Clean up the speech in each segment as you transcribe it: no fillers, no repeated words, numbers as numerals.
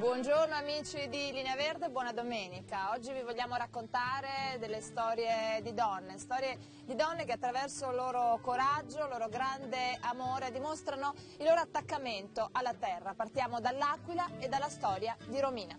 Buongiorno amici di Linea Verde, buona domenica. Oggi vi vogliamo raccontare delle storie di donne che attraverso il loro coraggio, il loro grande amore dimostrano il loro attaccamento alla terra. Partiamo dall'Aquila e dalla storia di Romina.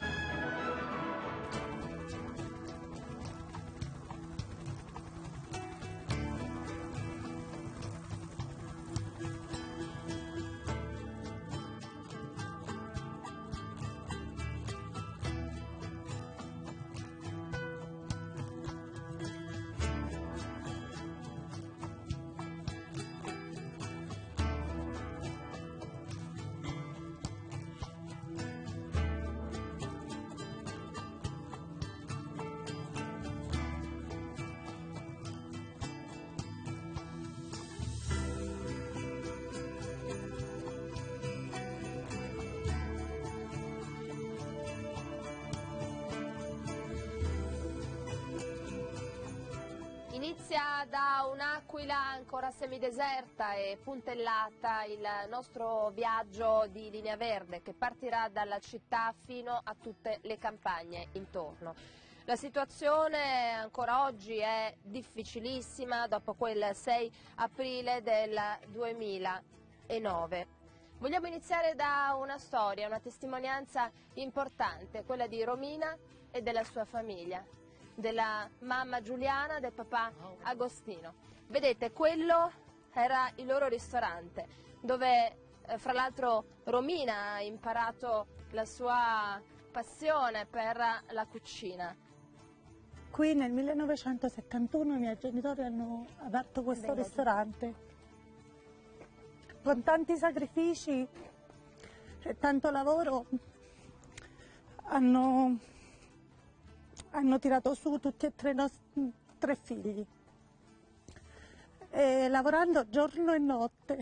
Inizia da un'Aquila ancora semideserta e puntellata il nostro viaggio di Linea Verde che partirà dalla città fino a tutte le campagne intorno. La situazione ancora oggi è difficilissima dopo quel 6 aprile del 2009. Vogliamo iniziare da una storia, una testimonianza importante, quella di Romina e della sua famiglia, della mamma Giuliana, del papà Agostino. Vedete, quello era il loro ristorante, dove fra l'altro Romina ha imparato la sua passione per la cucina. Qui nel 1971 i miei genitori hanno aperto questo ristorante. Con tanti sacrifici e tanto lavoro hanno tirato su tutti e tre i nostri 3 figli, e lavorando giorno e notte.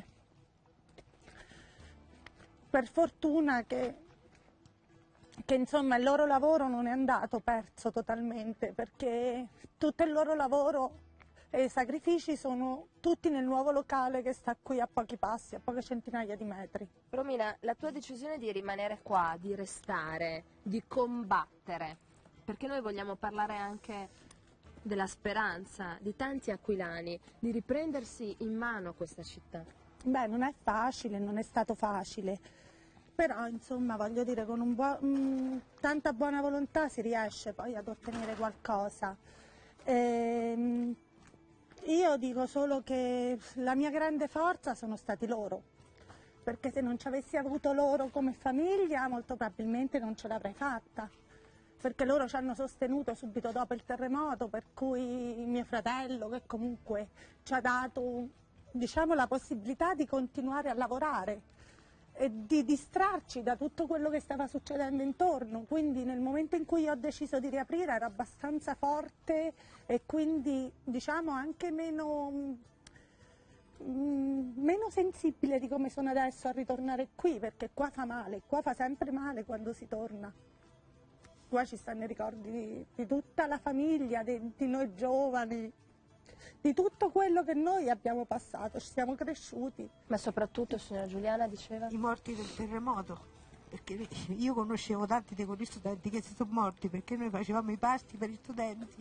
Per fortuna che insomma il loro lavoro non è andato perso totalmente, perché tutto il loro lavoro e i sacrifici sono tutti nel nuovo locale che sta qui a pochi passi, a poche centinaia di metri. Romina, la tua decisione di rimanere qua, di restare, di combattere, perché noi vogliamo parlare anche della speranza di tanti aquilani di riprendersi in mano questa città. Beh, non è facile, non è stato facile, però insomma voglio dire, con tanta buona volontà si riesce poi ad ottenere qualcosa. Io dico solo che la mia grande forza sono stati loro, perché se non ci avessi avuto loro come famiglia molto probabilmente non ce l'avrei fatta, perché loro ci hanno sostenuto subito dopo il terremoto, per cui mio fratello, che comunque ci ha dato, diciamo, la possibilità di continuare a lavorare e di distrarci da tutto quello che stava succedendo intorno. Quindi nel momento in cui ho deciso di riaprire ero abbastanza forte e quindi, diciamo, anche meno sensibile di come sono adesso a ritornare qui, perché qua fa male, qua fa sempre male quando si torna. Qua ci stanno i ricordi di tutta la famiglia, di noi giovani, di tutto quello che noi abbiamo passato, ci siamo cresciuti. Ma soprattutto, signora Giuliana, diceva? I morti del terremoto, perché io conoscevo tanti di quegli studenti che si sono morti perché noi facevamo i pasti per gli studenti.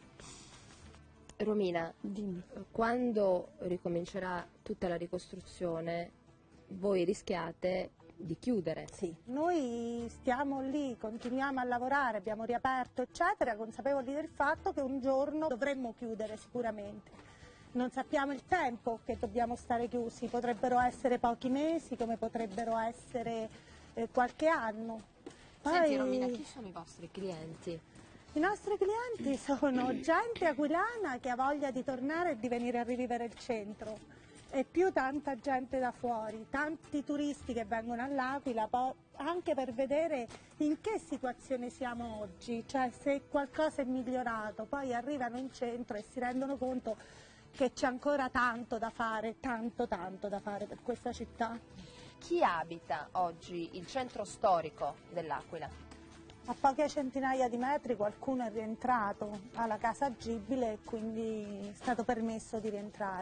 Romina, Dimmi. quando ricomincerà tutta la ricostruzione, voi rischiate di chiudere. Sì, noi stiamo lì, continuiamo a lavorare, abbiamo riaperto eccetera, consapevoli del fatto che un giorno dovremmo chiudere sicuramente. Non sappiamo il tempo che dobbiamo stare chiusi, potrebbero essere pochi mesi come potrebbero essere qualche anno. Senti Romina, chi sono i vostri clienti? I nostri clienti sono gente aquilana che ha voglia di tornare e di venire a rivivere il centro. E più tanta gente da fuori, tanti turisti che vengono all'Aquila anche per vedere in che situazione siamo oggi, cioè se qualcosa è migliorato, poi arrivano in centro e si rendono conto che c'è ancora tanto da fare, tanto da fare per questa città. Chi abita oggi il centro storico dell'Aquila? A poche centinaia di metri qualcuno è rientrato alla casa agibile e quindi è stato permesso di rientrare.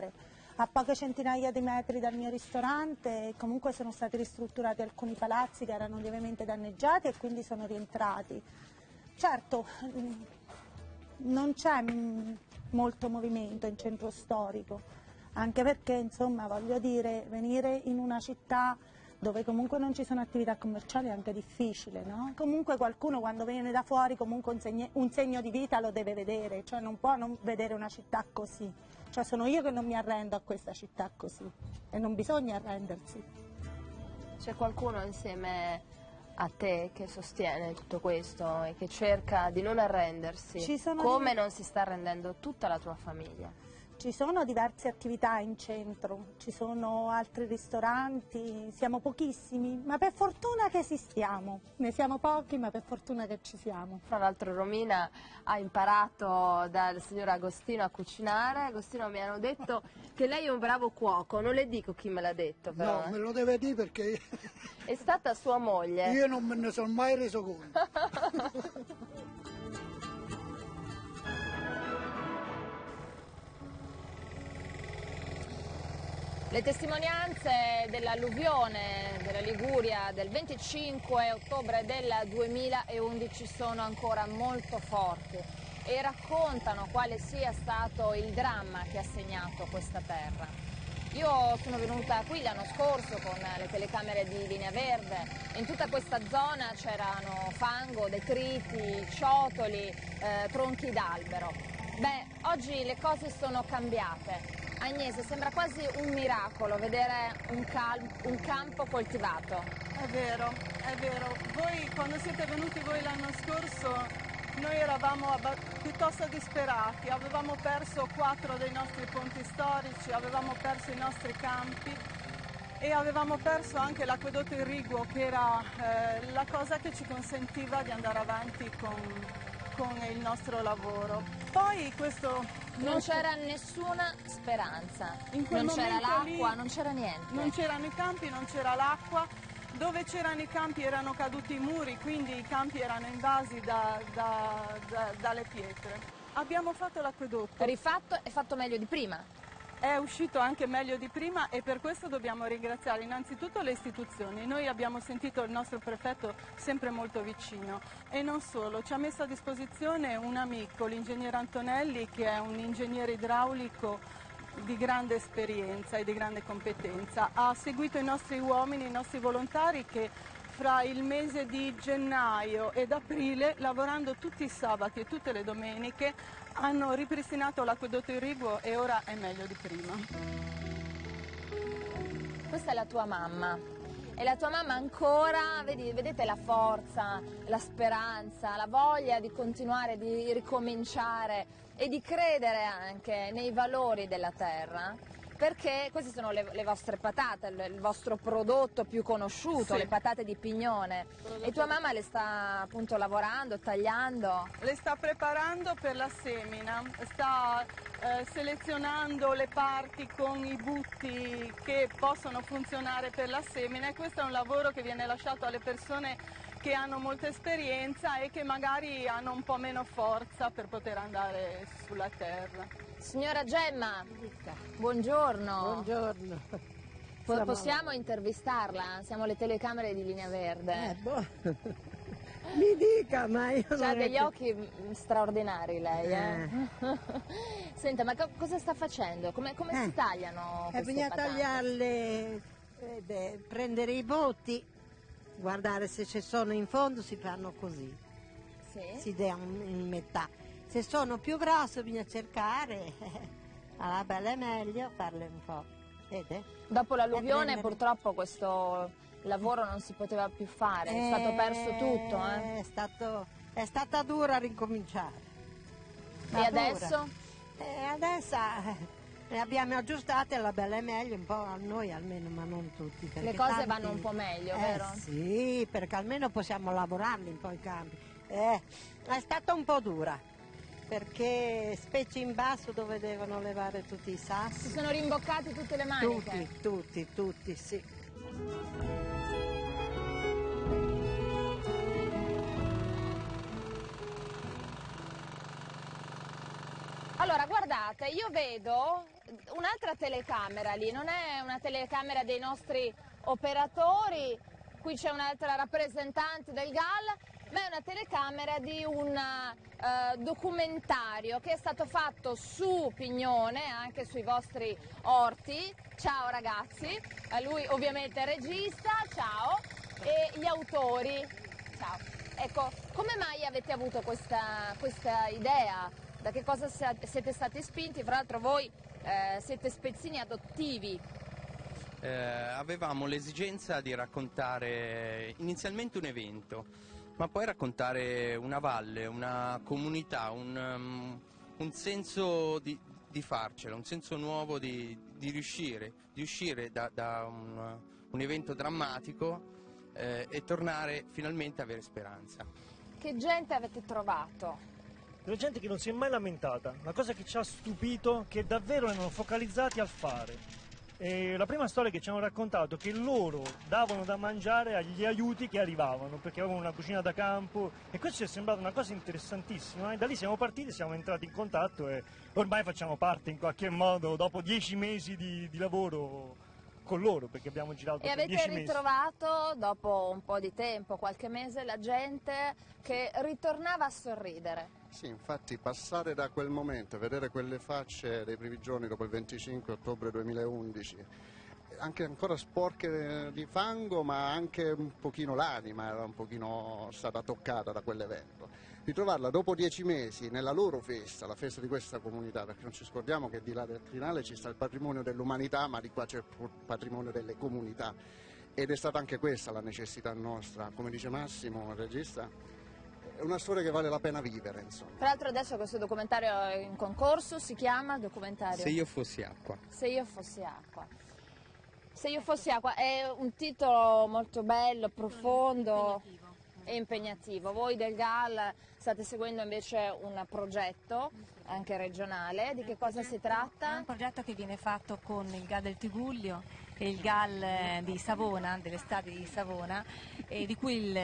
a poche centinaia di metri dal mio ristorante, e comunque sono stati ristrutturati alcuni palazzi che erano lievemente danneggiati e quindi sono rientrati. Certo, non c'è molto movimento in centro storico, anche perché, insomma, voglio dire, venire in una città dove comunque non ci sono attività commerciali è anche difficile, no? Comunque qualcuno quando viene da fuori comunque un segno di vita lo deve vedere, cioè non può non vedere una città così. Cioè sono io che non mi arrendo a questa città così e non bisogna arrendersi. C'è qualcuno insieme a te che sostiene tutto questo e che cerca di non arrendersi, come non si sta arrendendo tutta la tua famiglia? Ci sono diverse attività in centro, ci sono altri ristoranti, siamo pochissimi, ma per fortuna che esistiamo. Ne siamo pochi, ma per fortuna che ci siamo. Fra l'altro Romina ha imparato dal signor Agostino a cucinare. Agostino, mi hanno detto che lei è un bravo cuoco, non le dico chi me l'ha detto però. No, me lo deve dire perché È stata sua moglie. io non me ne sono mai reso conto. Le testimonianze dell'alluvione della Liguria del 25 ottobre del 2011 sono ancora molto forti e raccontano quale sia stato il dramma che ha segnato questa terra. Io sono venuta qui l'anno scorso con le telecamere di Linea Verde e in tutta questa zona c'erano fango, detriti, ciottoli, tronchi d'albero. Beh, oggi le cose sono cambiate. Agnese, sembra quasi un miracolo vedere un campo coltivato. È vero, è vero. Voi, quando siete venuti voi l'anno scorso, noi eravamo piuttosto disperati. Avevamo perso 4 dei nostri ponti storici, avevamo perso i nostri campi e avevamo perso anche l'acquedotto irriguo, che era la cosa che ci consentiva di andare avanti con il nostro lavoro. Poi questo... Non c'era nessuna speranza, In quel non c'era momento l'acqua, lì non c'era niente. Non c'erano i campi, non c'era l'acqua. Dove c'erano i campi erano caduti i muri, quindi i campi erano invasi dalle pietre. Abbiamo fatto l'acquedotto. Rifatto e fatto meglio di prima. È uscito anche meglio di prima e per questo dobbiamo ringraziare innanzitutto le istituzioni. Noi abbiamo sentito il nostro prefetto sempre molto vicino e non solo, ci ha messo a disposizione un amico, l'ingegnere Antonelli, che è un ingegnere idraulico di grande esperienza e di grande competenza. Ha seguito i nostri uomini, i nostri volontari che fra il mese di gennaio ed aprile, lavorando tutti i sabati e tutte le domeniche, hanno ripristinato l'acquedotto irriguo e ora è meglio di prima. Questa è la tua mamma. E la tua mamma ancora, vedete la forza, la speranza, la voglia di continuare, di ricominciare e di credere anche nei valori della terra. Perché queste sono le vostre patate, il vostro prodotto più conosciuto, Sì. le patate di Pignone. E tua mamma le sta appunto lavorando, tagliando? Le sta preparando per la semina, sta selezionando le parti con i butti che possono funzionare per la semina e questo è un lavoro che viene lasciato alle persone che hanno molta esperienza e che magari hanno un po' meno forza per poter andare sulla terra. Signora Gemma, buongiorno. Buongiorno. Possiamo intervistarla? Siamo alle telecamere di Linea Verde. Mi dica, ma io Ha non è degli che- occhi straordinari lei, Senta, ma cosa sta facendo? Come si tagliano queste bisogna patate? tagliarle, prendere i botti, guardare se ci sono in fondo, si fanno così, Sì? si dà in metà. Se sono più grosse bisogna cercare, alla bella è meglio farle un po', vede? Dopo l'alluvione prendere- purtroppo questo lavoro non si poteva più fare, è stato perso tutto, È stata dura a ricominciare. E adesso? Adesso le abbiamo aggiustate, alla bella è meglio, un po' a noi almeno, ma non tutti. perché Le cose tanti- vanno un po' meglio, vero? Sì, perché almeno possiamo lavorarli un po' i campi. È stata un po' dura, perché specie in basso dove devono levare tutti i Si sassi. sono rimboccate tutte le maniche? Tutti, sì. Allora, guardate, io vedo un'altra telecamera lì, non è una telecamera dei nostri operatori, qui c'è un'altra rappresentante del GAL, ma è una telecamera di un documentario che è stato fatto su Pignone, anche sui vostri orti. Ciao ragazzi, lui ovviamente è regista, ciao, e gli autori, ciao. Ecco, come mai avete avuto questa idea? Da che cosa siete stati spinti? Fra l'altro voi siete spezzini adottivi. Avevamo l'esigenza di raccontare inizialmente un evento, ma poi raccontare una valle, una comunità, un senso di farcela, un senso nuovo di uscire da un evento drammatico e tornare finalmente a avere speranza. Che gente avete trovato? Della gente che non si è mai lamentata. La cosa che ci ha stupito è che davvero erano focalizzati al fare. E la prima storia che ci hanno raccontato è che loro davano da mangiare agli aiuti che arrivavano, perché avevano una cucina da campo, e questo ci è sembrato una cosa interessantissima, e da lì siamo partiti, siamo entrati in contatto e ormai facciamo parte in qualche modo, dopo 10 mesi di lavoro con loro, perché abbiamo girato per 10 mesi. E avete ritrovato, dopo un po' di tempo, qualche mese, la gente che ritornava a sorridere? Sì, infatti passare da quel momento, vedere quelle facce dei primi giorni dopo il 25 ottobre 2011, anche ancora sporche di fango, ma anche un pochino l'anima era un pochino stata toccata da quell'evento. Ritrovarla dopo 10 mesi nella loro festa, la festa di questa comunità, perché non ci scordiamo che di là del crinale ci sta il patrimonio dell'umanità, ma di qua c'è il patrimonio delle comunità, ed è stata anche questa la necessità nostra, come dice Massimo, il regista. È una storia che vale la pena vivere, insomma. Tra l'altro adesso questo documentario è in concorso, si chiama documentario? Se io fossi acqua. Se io fossi acqua. Se io fossi acqua è un titolo molto bello, profondo e impegnativo. Voi del GAL state seguendo invece un progetto anche regionale, di che cosa si tratta? È un progetto che viene fatto con il GAL del Tigullio e il GAL di Savona, dell'estate di Savona, e di cui il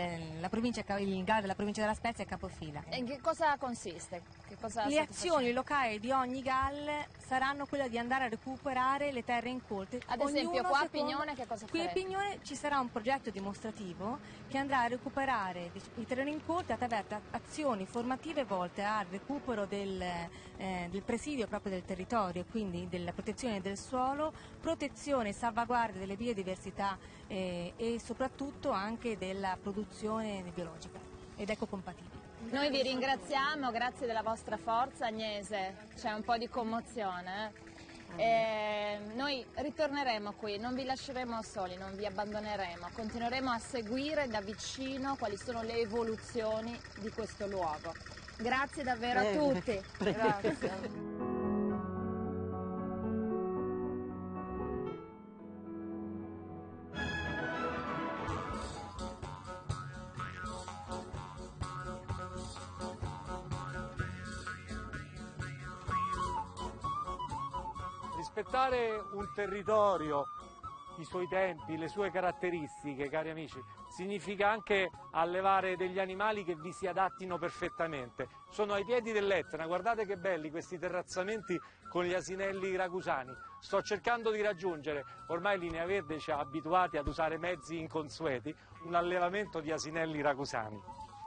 GAL della provincia della Spezia è capofila. E in che cosa consiste? Le azioni locali di ogni GAL saranno quelle di andare a recuperare le terre incolte. Ad esempio qua a Pignone che cosa farete? Qui a Pignone ci sarà un progetto dimostrativo che andrà a recuperare i terreni incolti attraverso azioni formative volte al recupero del presidio proprio del territorio, quindi della protezione del suolo, protezione e salvaguardia delle biodiversità e soprattutto anche della produzione biologica ed ecocompatibile. Noi vi ringraziamo, grazie della vostra forza. Agnese, c'è un po' di commozione. Noi ritorneremo qui, non vi lasceremo soli, non vi abbandoneremo, continueremo a seguire da vicino quali sono le evoluzioni di questo luogo. Grazie davvero a tutti. Grazie. Rispettare un territorio, i suoi tempi, le sue caratteristiche, cari amici, significa anche allevare degli animali che vi si adattino perfettamente. Sono ai piedi dell'Etna, guardate che belli questi terrazzamenti con gli asinelli ragusani. Sto cercando di raggiungere, ormai Linea Verde ci ha abituati ad usare mezzi inconsueti, un allevamento di asinelli ragusani.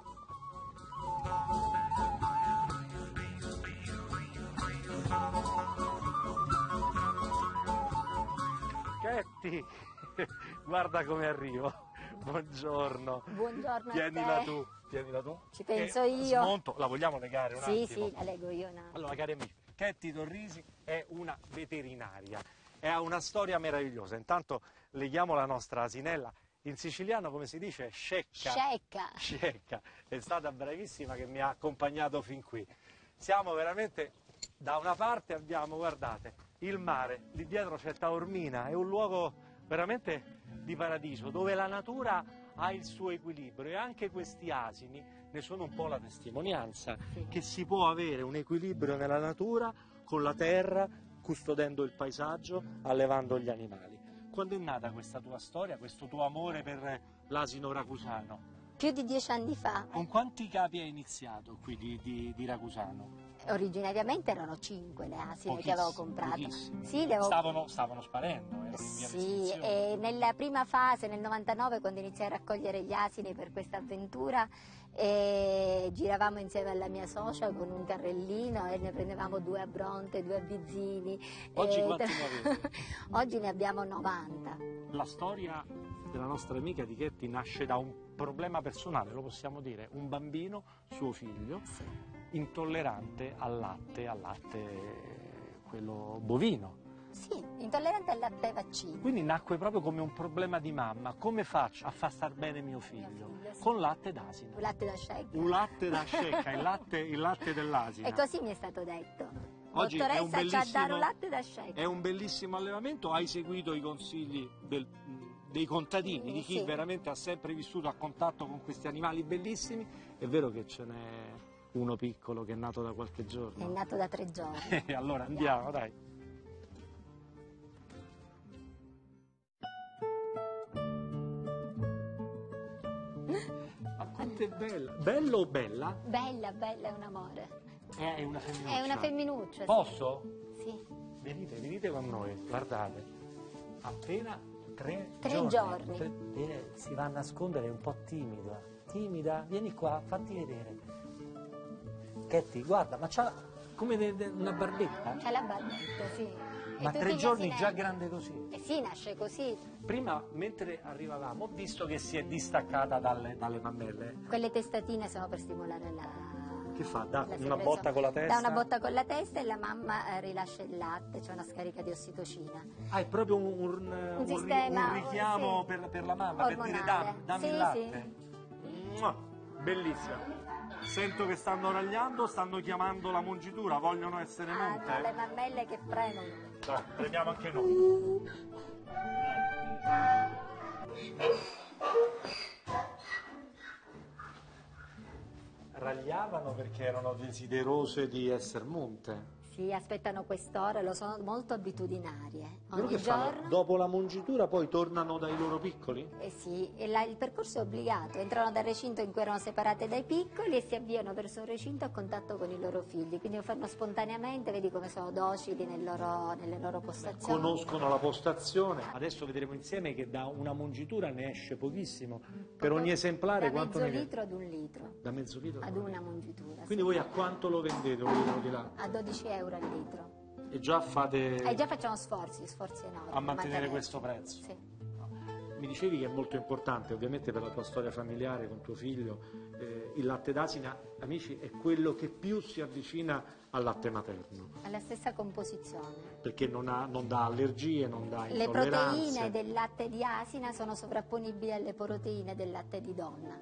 Ketty, guarda come arrivo. Buongiorno. Buongiorno. Tienila tu. Tienila tu. Ci penso io. Smonto, la vogliamo legare un attimo? Sì, la leggo io. No. Allora, cari amici, Ketty Torrisi è una veterinaria e ha una storia meravigliosa. Intanto leghiamo la nostra asinella. In siciliano, come si dice? Scecca. Scecca. Scecca. È stata bravissima che mi ha accompagnato fin qui. Siamo veramente, da una parte abbiamo, guardate, il mare, lì dietro c'è Taormina, è un luogo veramente di paradiso, dove la natura ha il suo equilibrio e anche questi asini ne sono un po' la testimonianza, che si può avere un equilibrio nella natura con la terra, custodendo il paesaggio, allevando gli animali. Quando è nata questa tua storia, questo tuo amore per l'asino ragusano? Più di 10 anni fa. Con quanti capi hai iniziato qui di Ragusano? Originariamente erano 5 le asine che avevo comprato. Sì, Stavano sparendo. Sì, e nella prima fase, nel 99, quando iniziai a raccogliere gli asini per questa avventura, giravamo insieme alla mia socia con un carrellino e ne prendevamo 2 a Bronte, 2 a Bizzini. Oggi quanti ne avete? Oggi ne abbiamo 90. La storia della nostra amica di Chetti nasce da un problema personale, lo possiamo dire, un bambino, suo figlio, intollerante al latte quello bovino. Sì, intollerante al latte vaccino. Quindi nacque proprio come un problema di mamma, come faccio a far star bene mio figlio? Con latte d'asina. Un latte da scecca. Un latte da scecca, il latte dell'asina. E così mi è stato detto. Oggi Dottoressa, ci ha dato latte da scecca. È un bellissimo allevamento, hai seguito i consigli dei contadini, di chi veramente ha sempre vissuto a contatto con questi animali bellissimi. È vero che ce n'è uno piccolo che è nato da qualche giorno? È nato da 3 giorni. Allora andiamo, dai. Ma quanto è bella! Bello o bella? Bella, bella, è un amore. È una femminuccia. È una femminuccia. Posso? Sì. Venite con noi, guardate. Appena 3 giorni. Si va a nascondere, è un po' timida. Timida? Vieni qua, fatti vedere. Chetti, guarda, ma c'ha come una barbetta? C'ha la barbetta, sì. Ma 3 giorni già grande così? Sì, nasce così. Prima, mentre arrivavamo, ho visto che si è distaccata dalle mammelle. Quelle testatine sono per stimolare la... Che fa? Dà una botta con la testa? Dà una botta con la testa e la mamma rilascia il latte, c'è una scarica di ossitocina. Ah, è proprio un richiamo per la mamma, ormonale. Per dire dammi il latte. Sì. Bellissima. Sento che stanno ragliando, stanno chiamando la mungitura, vogliono essere munte. Le mammelle che premono. Dai, premiamo anche noi. Ragliavano perché erano desiderose di essere munte. Sì, aspettano quest'ora, lo sono molto abitudinarie. Quello Ogni che giorno. fanno? Dopo la mungitura poi tornano dai loro piccoli? Sì, e il percorso è obbligato, entrano dal recinto in cui erano separate dai piccoli e si avviano verso il recinto a contatto con i loro figli, quindi lo fanno spontaneamente, vedi come sono docili nelle loro postazioni. Conoscono la postazione, adesso vedremo insieme che da una mungitura ne esce pochissimo, per ogni esemplare da quanto mezzo litro ad 1 litro. Da mezzo litro? Ad una mungitura. Quindi voi a quanto lo vendete un litro di latte? A 12 euro al litro. E già fate... già facciamo sforzi enormi. A mantenere questo prezzo. Sì. Mi dicevi che è molto importante, ovviamente per la tua storia familiare con tuo figlio, il latte d'asina, amici, è quello che più si avvicina al latte materno. Alla stessa composizione. Perché non dà allergie, non dà Le intolleranze. proteine del latte di asina sono sovrapponibili alle proteine del latte di donna.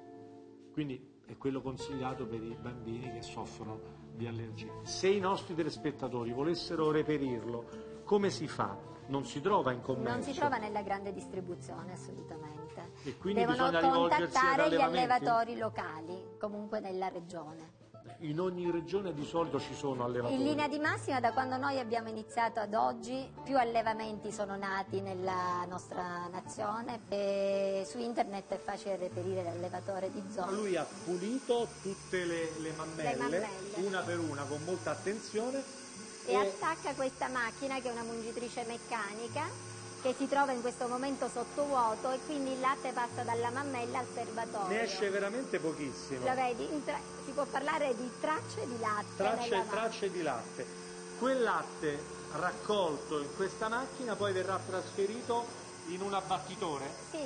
Quindi è quello consigliato per i bambini che soffrono di allergie. Se i nostri telespettatori volessero reperirlo, come si fa? Non si trova in commercio? Non si trova nella grande distribuzione, assolutamente. E quindi devono bisogna rivolgersi ad contattare gli allevamenti? allevatori locali, comunque nella regione. In ogni regione di solito ci sono allevatori? In linea di massima, da quando noi abbiamo iniziato ad oggi, più allevamenti sono nati nella nostra nazione e su internet è facile reperire l'allevatore di zona. Lui ha pulito tutte le mammelle, una per una, con molta attenzione. E attacca questa macchina che è una mungitrice meccanica che si trova in questo momento sotto vuoto e quindi il latte passa dalla mammella al serbatoio. Ne esce veramente pochissimo. Lo vedi? Si può parlare di tracce di latte. Tracce di latte. Quel latte raccolto in questa macchina poi verrà trasferito in un abbattitore? Sì,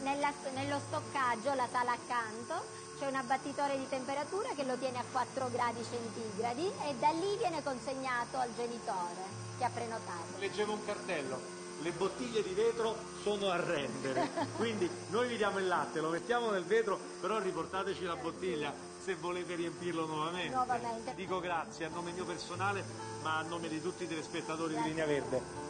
nello stoccaggio, la sala accanto, c'è un abbattitore di temperatura che lo tiene a 4 gradi centigradi e da lì viene consegnato al genitore che ha prenotato. Leggevo un cartello, le bottiglie di vetro sono a rendere, quindi noi vi diamo il latte, lo mettiamo nel vetro, però riportateci la bottiglia se volete riempirlo nuovamente. Dico grazie a nome mio personale, ma a nome di tutti i telespettatori di Linea Verde.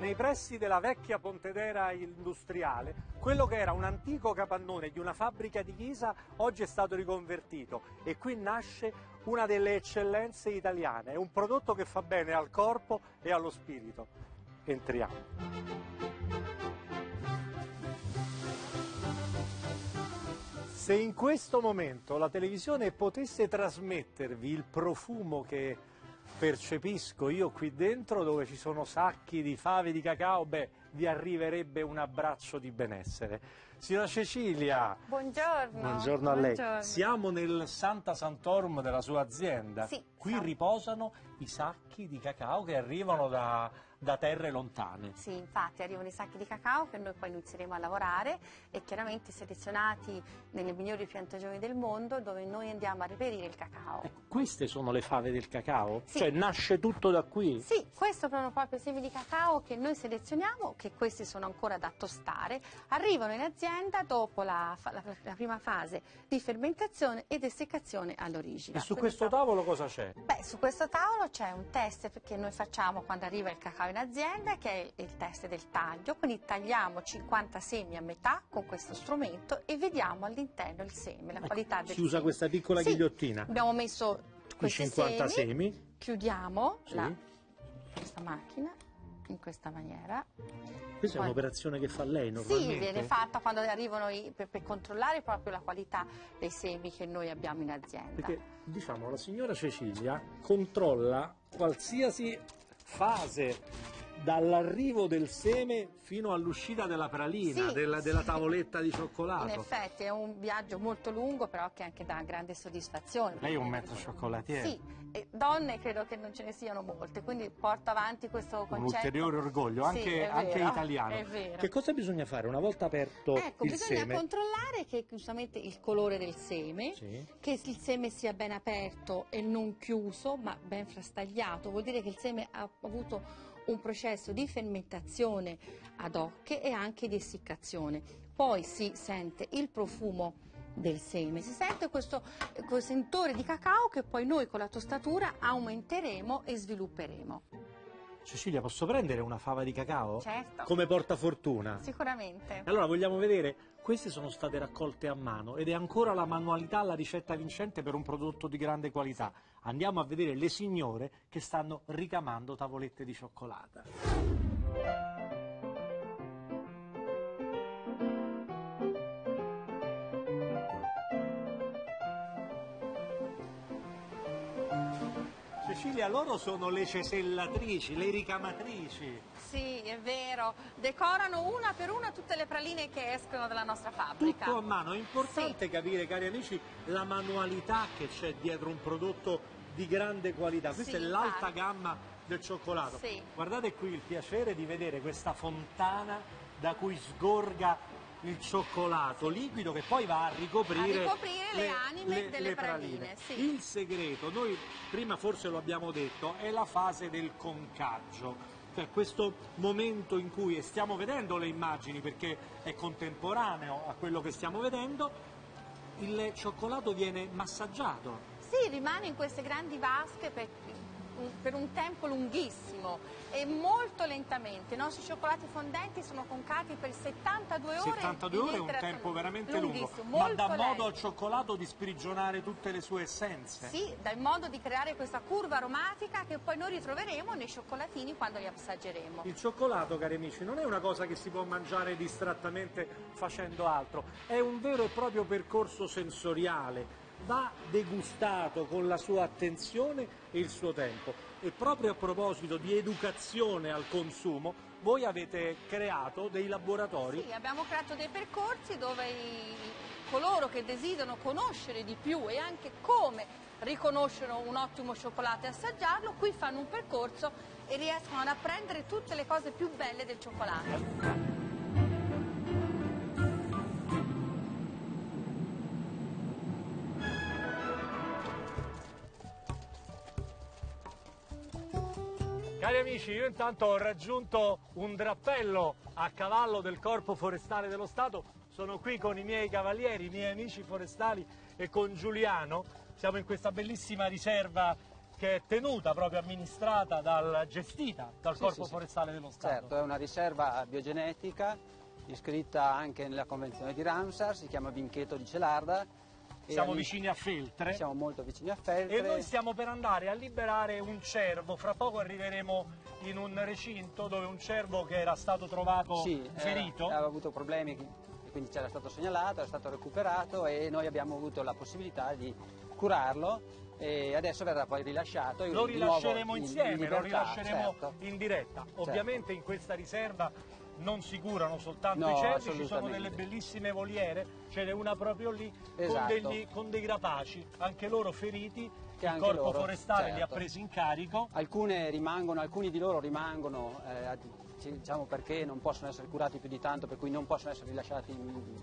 nei pressi della vecchia Pontedera industriale. Quello che era un antico capannone di una fabbrica di ghisa oggi è stato riconvertito e qui nasce una delle eccellenze italiane. È un prodotto che fa bene al corpo e allo spirito. Entriamo. Se in questo momento la televisione potesse trasmettervi il profumo che percepisco io qui dentro, dove ci sono sacchi di fave di cacao, beh, vi arriverebbe un abbraccio di benessere. Signora Cecilia, buongiorno. Buongiorno a lei. Buongiorno. Siamo nel Santa Santorum della sua azienda. Sì, qui riposano i sacchi di cacao che arrivano da terre lontane. Sì, infatti arrivano i sacchi di cacao che noi poi inizieremo a lavorare e chiaramente selezionati nelle migliori piantagioni del mondo, dove noi andiamo a reperire il cacao. Queste sono le fave del cacao? Sì. Cioè nasce tutto da qui? Sì, questo sono proprio i semi di cacao che noi selezioniamo, che questi sono ancora da tostare, arrivano in azienda dopo la prima fase di fermentazione ed essiccazione all'origine. E su questo tavolo cosa c'è? Beh, su questo tavolo c'è un test che noi facciamo quando arriva il cacao in azienda, che è il test del taglio, quindi tagliamo 50 semi a metà con questo strumento e vediamo all'interno il seme, la qualità del Si usa seme. questa piccola Sì, ghigliottina? abbiamo messo I questi 50 semi? chiudiamo Sì. questa macchina in questa maniera. Questa è Poi- un'operazione che fa lei normalmente? Sì, viene fatta quando arrivano per controllare proprio la qualità dei semi che noi abbiamo in azienda. Perché, diciamo, la signora Cecilia controlla qualsiasi fase dall'arrivo del seme fino all'uscita della pralina, Sì, della sì. tavoletta di In cioccolato. effetti è un viaggio molto lungo, però che anche dà grande soddisfazione. Lei è un maître chocolatier. Sì, e donne credo che non ce ne siano molte, quindi porto avanti questo Un concetto. ulteriore orgoglio, Sì, anche, è anche vero, italiano. è vero. Che cosa bisogna fare una volta aperto Ecco, il bisogna seme? controllare che giustamente il colore del seme, Sì. che il seme sia ben aperto e non chiuso, ma ben frastagliato, vuol dire che il seme ha avuto un processo di fermentazione ad hoc e anche di essiccazione. Poi si sente il profumo del seme, si sente questo sentore di cacao che poi noi con la tostatura aumenteremo e svilupperemo. Cecilia, posso prendere una fava di cacao? Certo. Come portafortuna? Sicuramente. Allora vogliamo vedere, queste sono state raccolte a mano ed è ancora la manualità la ricetta vincente per un prodotto di grande qualità. Andiamo a vedere le signore che stanno ricamando tavolette di cioccolata. Cecilia, loro sono le cesellatrici, le ricamatrici. Sì, è vero, decorano una per una tutte le praline che escono dalla nostra fabbrica. Tutto a mano, è importante capire, cari amici, la manualità che c'è dietro un prodotto di grande qualità. Questa Sì, è l'alta infatti. gamma del cioccolato. Sì. Guardate qui il piacere di vedere questa fontana da cui sgorga il cioccolato liquido che poi va a ricoprire, le anime delle praline. Sì. Il segreto, noi prima forse lo abbiamo detto, è la fase del concaggio. Cioè questo momento in cui, e stiamo vedendo le immagini perché è contemporaneo a quello che stiamo vedendo, il cioccolato viene massaggiato. Sì, rimane in queste grandi vasche per un tempo lunghissimo e molto lentamente. I nostri cioccolati fondenti sono concati per 72 ore. 72 ore è un tempo veramente lungo, lunghissimo, ma molto dà modo lento. al cioccolato di sprigionare tutte le sue essenze. Sì, dà il modo di creare questa curva aromatica che poi noi ritroveremo nei cioccolatini quando li assaggeremo. Il cioccolato, cari amici, non è una cosa che si può mangiare distrattamente facendo altro, è un vero e proprio percorso sensoriale, va degustato con la sua attenzione e il suo tempo. E proprio a proposito di educazione al consumo, voi avete creato dei laboratori. Sì, abbiamo creato dei percorsi dove coloro che desiderano conoscere di più e anche come riconoscono un ottimo cioccolato e assaggiarlo, qui fanno un percorso e riescono ad apprendere tutte le cose più belle del cioccolato. Cari amici, io intanto ho raggiunto un drappello a cavallo del Corpo Forestale dello Stato, sono qui con i miei cavalieri, i miei amici forestali e con Giuliano, siamo in questa bellissima riserva che è tenuta, proprio amministrata, gestita dal Corpo Forestale dello Stato. Certo, è una riserva biogenetica iscritta anche nella Convenzione di Ramsar, si chiama Vinchetto di Celarda. Siamo vicini a Feltre. Siamo molto vicini a Feltre. E noi stiamo per andare a liberare un cervo. Fra poco arriveremo in un recinto dove un cervo che era stato trovato ferito. Aveva avuto problemi, e quindi c'era stato segnalato, era stato recuperato e noi abbiamo avuto la possibilità di curarlo. E adesso verrà poi rilasciato. Lo rilasceremo insieme, libertà, lo rilasceremo certo. in diretta. Ovviamente in questa riserva non si curano soltanto No, i cervi, ci sono assolutamente. delle bellissime voliere, ce n'è una proprio lì Esatto. con dei rapaci, anche loro feriti, Che il anche Corpo loro, Forestale li ha certo. presi in carico. Alcuni di loro rimangono, diciamo perché non possono essere curati più di tanto, per cui non possono essere rilasciati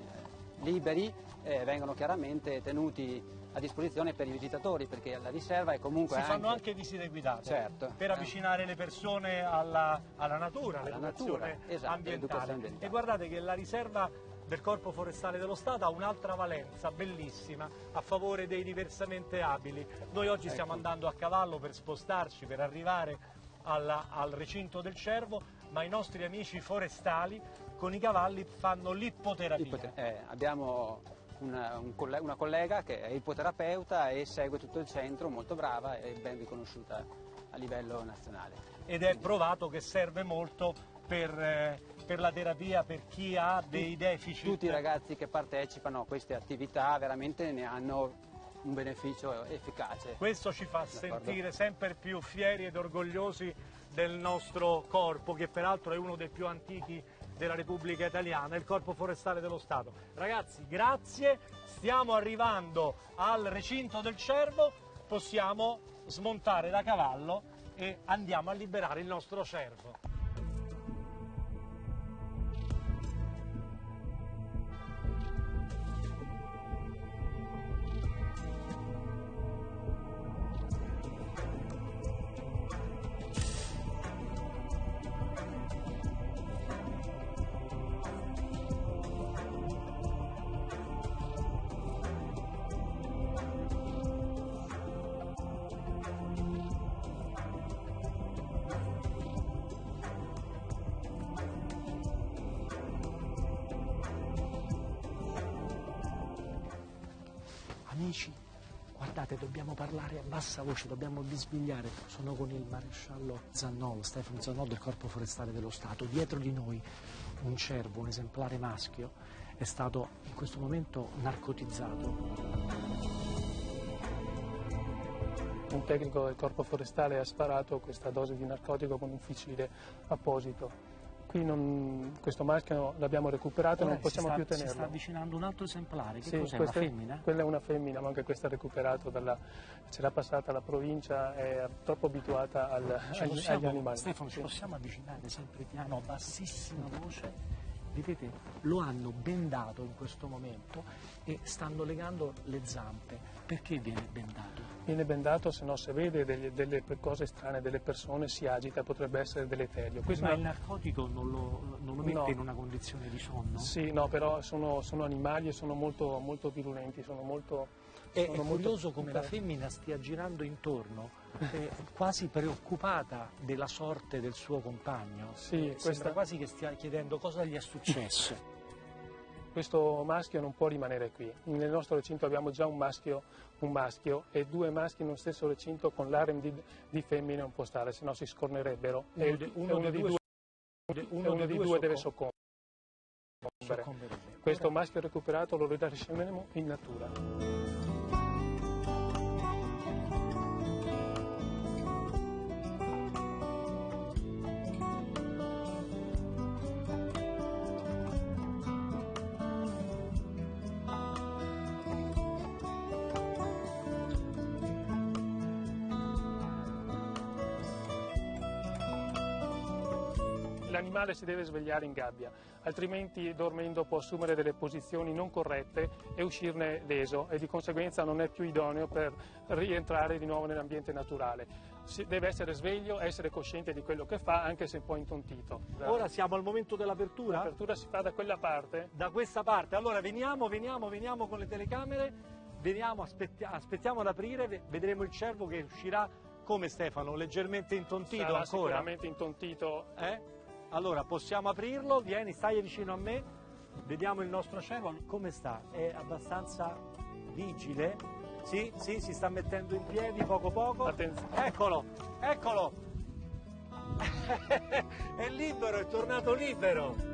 liberi, vengono chiaramente tenuti a disposizione per i visitatori, perché la riserva è comunque Si fanno anche visite guidate, certo, per avvicinare le persone alla natura, all'educazione esatto, ambientale. E guardate che la riserva del Corpo Forestale dello Stato ha un'altra valenza bellissima a favore dei diversamente abili. Noi oggi stiamo andando a cavallo per spostarci, per arrivare al recinto del cervo, ma i nostri amici forestali con i cavalli fanno l'ippoterapia. Abbiamo una collega che è ipoterapeuta e segue tutto il centro, molto brava e ben riconosciuta a livello nazionale. Ed è provato che serve molto per la terapia per chi ha dei deficit. Tutti i ragazzi che partecipano a queste attività veramente ne hanno un beneficio efficace. Questo ci fa sentire sempre più fieri ed orgogliosi del nostro corpo, che peraltro è uno dei più antichi della Repubblica Italiana, il Corpo Forestale dello Stato. Ragazzi, grazie, stiamo arrivando al recinto del cervo, possiamo smontare da cavallo e andiamo a liberare il nostro cervo. Amici, guardate, dobbiamo parlare a bassa voce, dobbiamo bisbigliare. Sono con il maresciallo Zannolo, Stefano Zannolo del Corpo Forestale dello Stato. Dietro di noi un cervo, un esemplare maschio, è stato in questo momento narcotizzato. Un tecnico del Corpo Forestale ha sparato questa dose di narcotico con un fucile apposito. Qui questo maschio l'abbiamo recuperato e non possiamo più tenerlo. Si sta avvicinando un altro esemplare, che sì, cos'è, una femmina? Quella è una femmina, ma anche questa è recuperato, c'era passata alla provincia, è troppo abituata agli animali. Stefano, ci possiamo avvicinare sempre piano, a bassissima voce? Vedete, lo hanno bendato in questo momento e stanno legando le zampe. Perché viene bendato? Viene bendato, se no se vede delle cose strane, delle persone, si agita, potrebbe essere deleterio. Ma il narcotico non lo mette in una condizione di sonno? Sì, no, però sono animali e sono molto, molto virulenti, È curioso come la femmina stia girando intorno, quasi preoccupata della sorte del suo compagno. Sì, sembra quasi che stia chiedendo cosa gli è successo. Questo maschio non può rimanere qui. Nel nostro recinto abbiamo già un maschio e 2 maschi nello stesso recinto con l'harem di femmine non può stare, se no si scornerebbero. Uno dei due deve soccombere. Questo maschio recuperato lo rilasceremo in natura. L'animale si deve svegliare in gabbia, altrimenti dormendo può assumere delle posizioni non corrette e uscirne leso e di conseguenza non è più idoneo per rientrare di nuovo nell'ambiente naturale. Deve essere sveglio, essere cosciente di quello che fa, anche se un po' intontito. Ora siamo al momento dell'apertura? L'apertura si fa da quella parte. Da questa parte. Allora veniamo con le telecamere, aspettiamo ad aprire, vedremo il cervo che uscirà come Stefano? Leggermente intontito Sarà ancora? sicuramente intontito. Allora possiamo aprirlo, vieni, stai vicino a me, vediamo il nostro cervo, come sta? È abbastanza vigile? Sì, sì, si sta mettendo in piedi poco poco. Attenzione. Eccolo, eccolo! È libero, è tornato libero!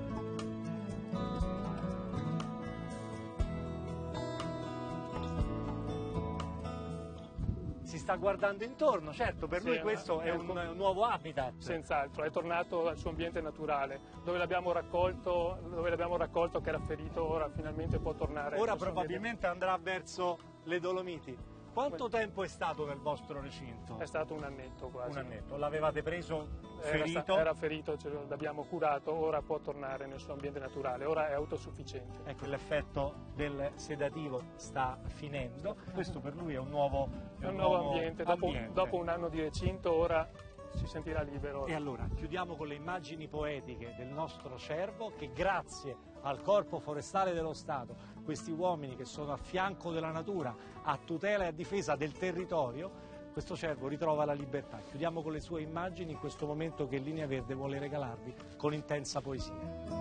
Si sta guardando intorno, certo, per lui questo è un nuovo habitat. Senz'altro, è tornato al suo ambiente naturale, dove l'abbiamo raccolto che era ferito, ora finalmente può tornare. Ora probabilmente andrà verso le Dolomiti. Quanto tempo è stato nel vostro recinto? È stato un annetto quasi. Un annetto. L'avevate preso ferito? Era ferito, l'abbiamo curato, ora può tornare nel suo ambiente naturale, ora è autosufficiente. Ecco, l'effetto del sedativo sta finendo. Questo per lui è un nuovo ambiente. Dopo un anno di recinto ora si sentirà libero. E allora chiudiamo con le immagini poetiche del nostro cervo che grazie al Corpo Forestale dello Stato, questi uomini che sono a fianco della natura, a tutela e a difesa del territorio, questo cervo ritrova la libertà. Chiudiamo con le sue immagini in questo momento che Linea Verde vuole regalarvi con intensa poesia.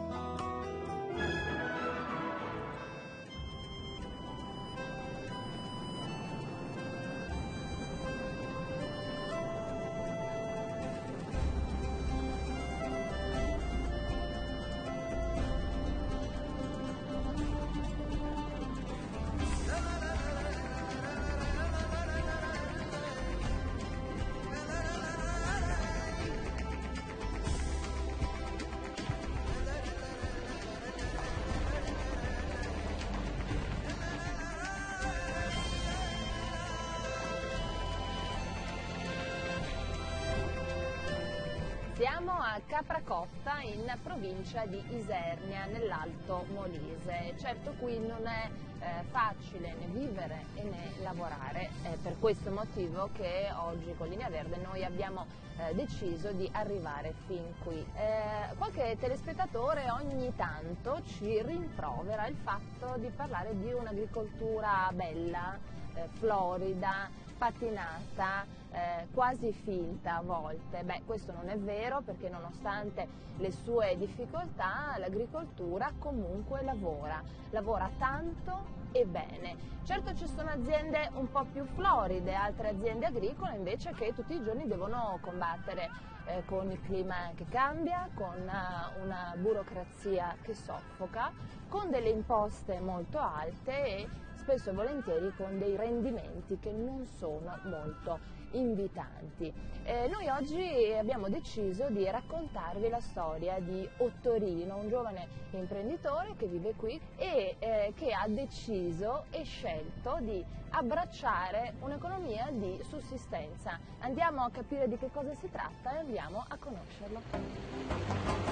Siamo a Capracotta in provincia di Isernia, nell'Alto Molise. Certo qui non è facile né vivere e né lavorare, è per questo motivo che oggi con Linea Verde noi abbiamo deciso di arrivare fin qui. Qualche telespettatore ogni tanto ci rimprovera il fatto di parlare di un'agricoltura bella, florida, patinata, quasi finta a volte. Beh, questo non è vero, perché nonostante le sue difficoltà l'agricoltura comunque lavora tanto e bene. Certo ci sono aziende un po' più floride, altre aziende agricole invece che tutti i giorni devono combattere con il clima che cambia, con una burocrazia che soffoca, con delle imposte molto alte e spesso e volentieri con dei rendimenti che non sono molto invitanti. Noi oggi abbiamo deciso di raccontarvi la storia di Ottorino, un giovane imprenditore che vive qui e che ha deciso e scelto di abbracciare un'economia di sussistenza. Andiamo a capire di che cosa si tratta e andiamo a conoscerlo.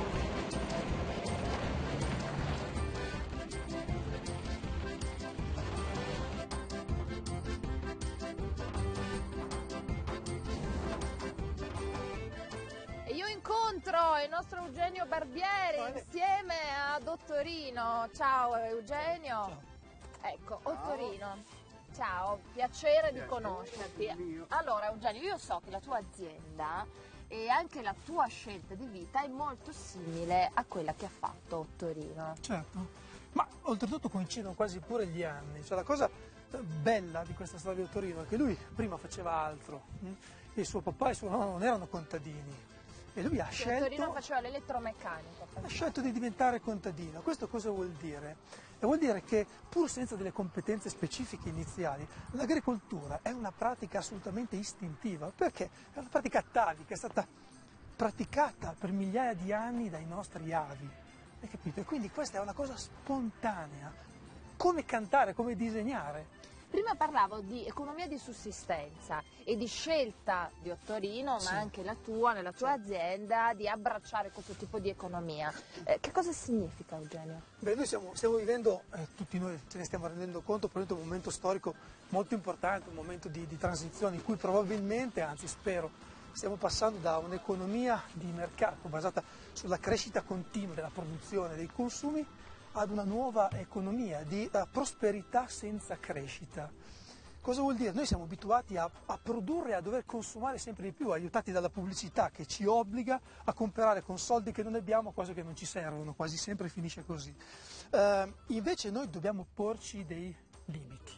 Incontro il nostro Eugenio Barbieri insieme ad Ottorino. Ciao Eugenio. Ciao. Ecco, Ottorino. Ciao, piacere di conoscerti. Allora Eugenio, io so che la tua azienda e anche la tua scelta di vita è molto simile a quella che ha fatto Ottorino. Certo, ma oltretutto coincidono quasi pure gli anni. Cioè, la cosa bella di questa storia di Ottorino è che lui prima faceva altro. Il suo papà e il suo nonno non erano contadini. E lui ha Ottorino faceva l'elettromeccanico. Ha scelto di diventare contadino. Questo cosa vuol dire? Vuol dire che pur senza delle competenze specifiche iniziali, l'agricoltura è una pratica assolutamente istintiva, perché è una pratica atavica, è stata praticata per migliaia di anni dai nostri avi. Hai capito? E quindi questa è una cosa spontanea, come cantare, come disegnare. Prima parlavo di economia di sussistenza e di scelta di Ottorino, ma anche la tua, nella tua azienda, di abbracciare questo tipo di economia. Che cosa significa, Eugenio? Beh, noi stiamo vivendo, tutti noi ce ne stiamo rendendo conto, probabilmente un momento storico molto importante, un momento di transizione in cui probabilmente, anzi spero, stiamo passando da un'economia di mercato basata sulla crescita continua della produzione e dei consumi ad una nuova economia di prosperità senza crescita. Cosa vuol dire? Noi siamo abituati a produrre e a dover consumare sempre di più, aiutati dalla pubblicità che ci obbliga a comprare con soldi che non abbiamo cose che non ci servono, quasi sempre finisce così. Invece noi dobbiamo porci dei limiti.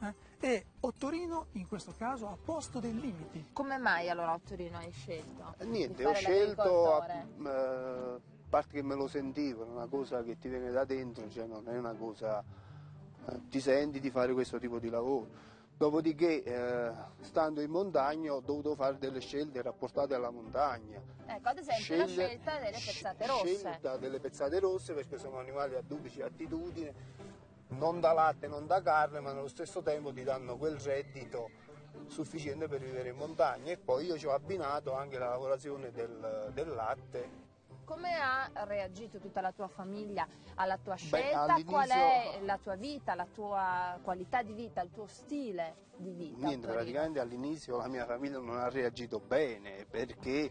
E Ottorino in questo caso ha posto dei limiti. Come mai allora Ottorino hai scelto? Niente, di ho fare scelto, l'agricoltore? a parte che me lo sentivo, è una cosa che ti viene da dentro, cioè non è una cosa, ti senti di fare questo tipo di lavoro. Dopodiché, stando in montagna, ho dovuto fare delle scelte rapportate alla montagna. Ecco, ad esempio la scelta delle pezzate rosse. Scelta delle pezzate rosse perché sono animali a duplice attitudine, non da latte, non da carne, ma nello stesso tempo ti danno quel reddito sufficiente per vivere in montagna. E poi io ci ho abbinato anche la lavorazione del latte. Come ha reagito tutta la tua famiglia alla tua scelta? All'inizio... Qual è la tua vita, la tua qualità di vita, il tuo stile di vita? Niente, praticamente all'inizio la mia famiglia non ha reagito bene perché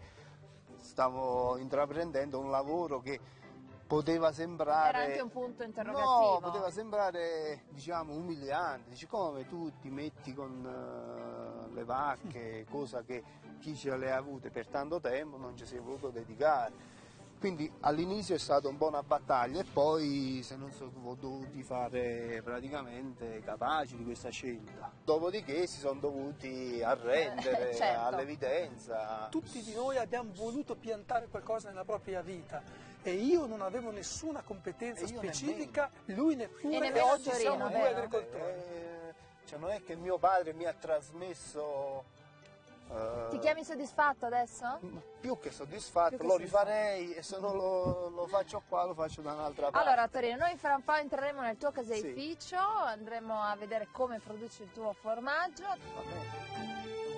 stavo intraprendendo un lavoro che poteva sembrare... Era anche un punto interrogativo. No, poteva sembrare, diciamo, umiliante. Dici, come tu ti metti con le vacche, cosa che chi ce le ha avute per tanto tempo non ci si è voluto dedicare. Quindi all'inizio è stata un po' una battaglia e poi se non sono dovuti fare praticamente capaci di questa scelta. Dopodiché si sono dovuti arrendere certo. all'evidenza. Tutti di noi abbiamo voluto piantare qualcosa nella propria vita e io non avevo nessuna competenza specifica, lui neppure, e oggi siamo due agricoltori. Cioè non è che mio padre mi ha trasmesso... Ti chiami soddisfatto adesso? Più che soddisfatto, lo rifarei e se non lo faccio qua lo faccio da un'altra parte. Allora Torino, noi fra un po' entreremo nel tuo caseificio, andremo a vedere come produci il tuo formaggio. Va bene.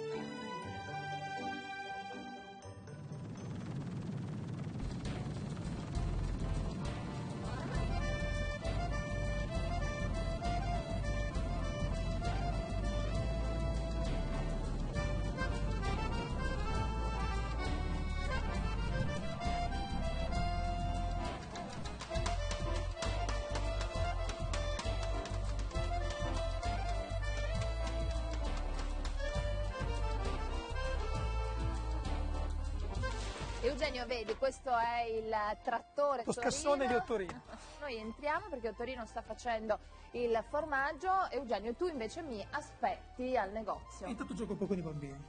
Eugenio, vedi, questo è il trattore lo scassone di Ottorino. Noi entriamo perché Ottorino sta facendo il formaggio. Eugenio, tu invece mi aspetti al negozio. Intanto gioco un po' con i bambini.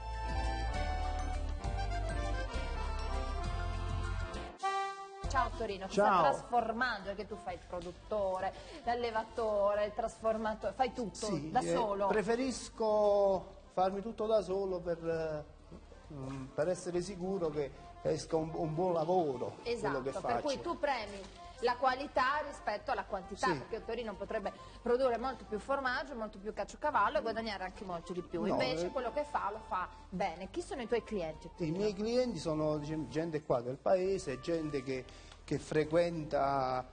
Ciao Torino, Ciao. sta trasformando, perché tu fai il produttore, l'allevatore, il trasformatore, fai tutto da solo. Preferisco farmi tutto da solo per essere sicuro che esca un buon lavoro. Esatto, quello che per faccio. cui tu premi la qualità rispetto alla quantità, Sì. perché Torino potrebbe produrre molto più formaggio, molto più caciocavallo e guadagnare anche molto di più. No, Invece quello che fa lo fa bene. Chi sono i tuoi clienti? I miei clienti sono gente qua del paese, gente che frequenta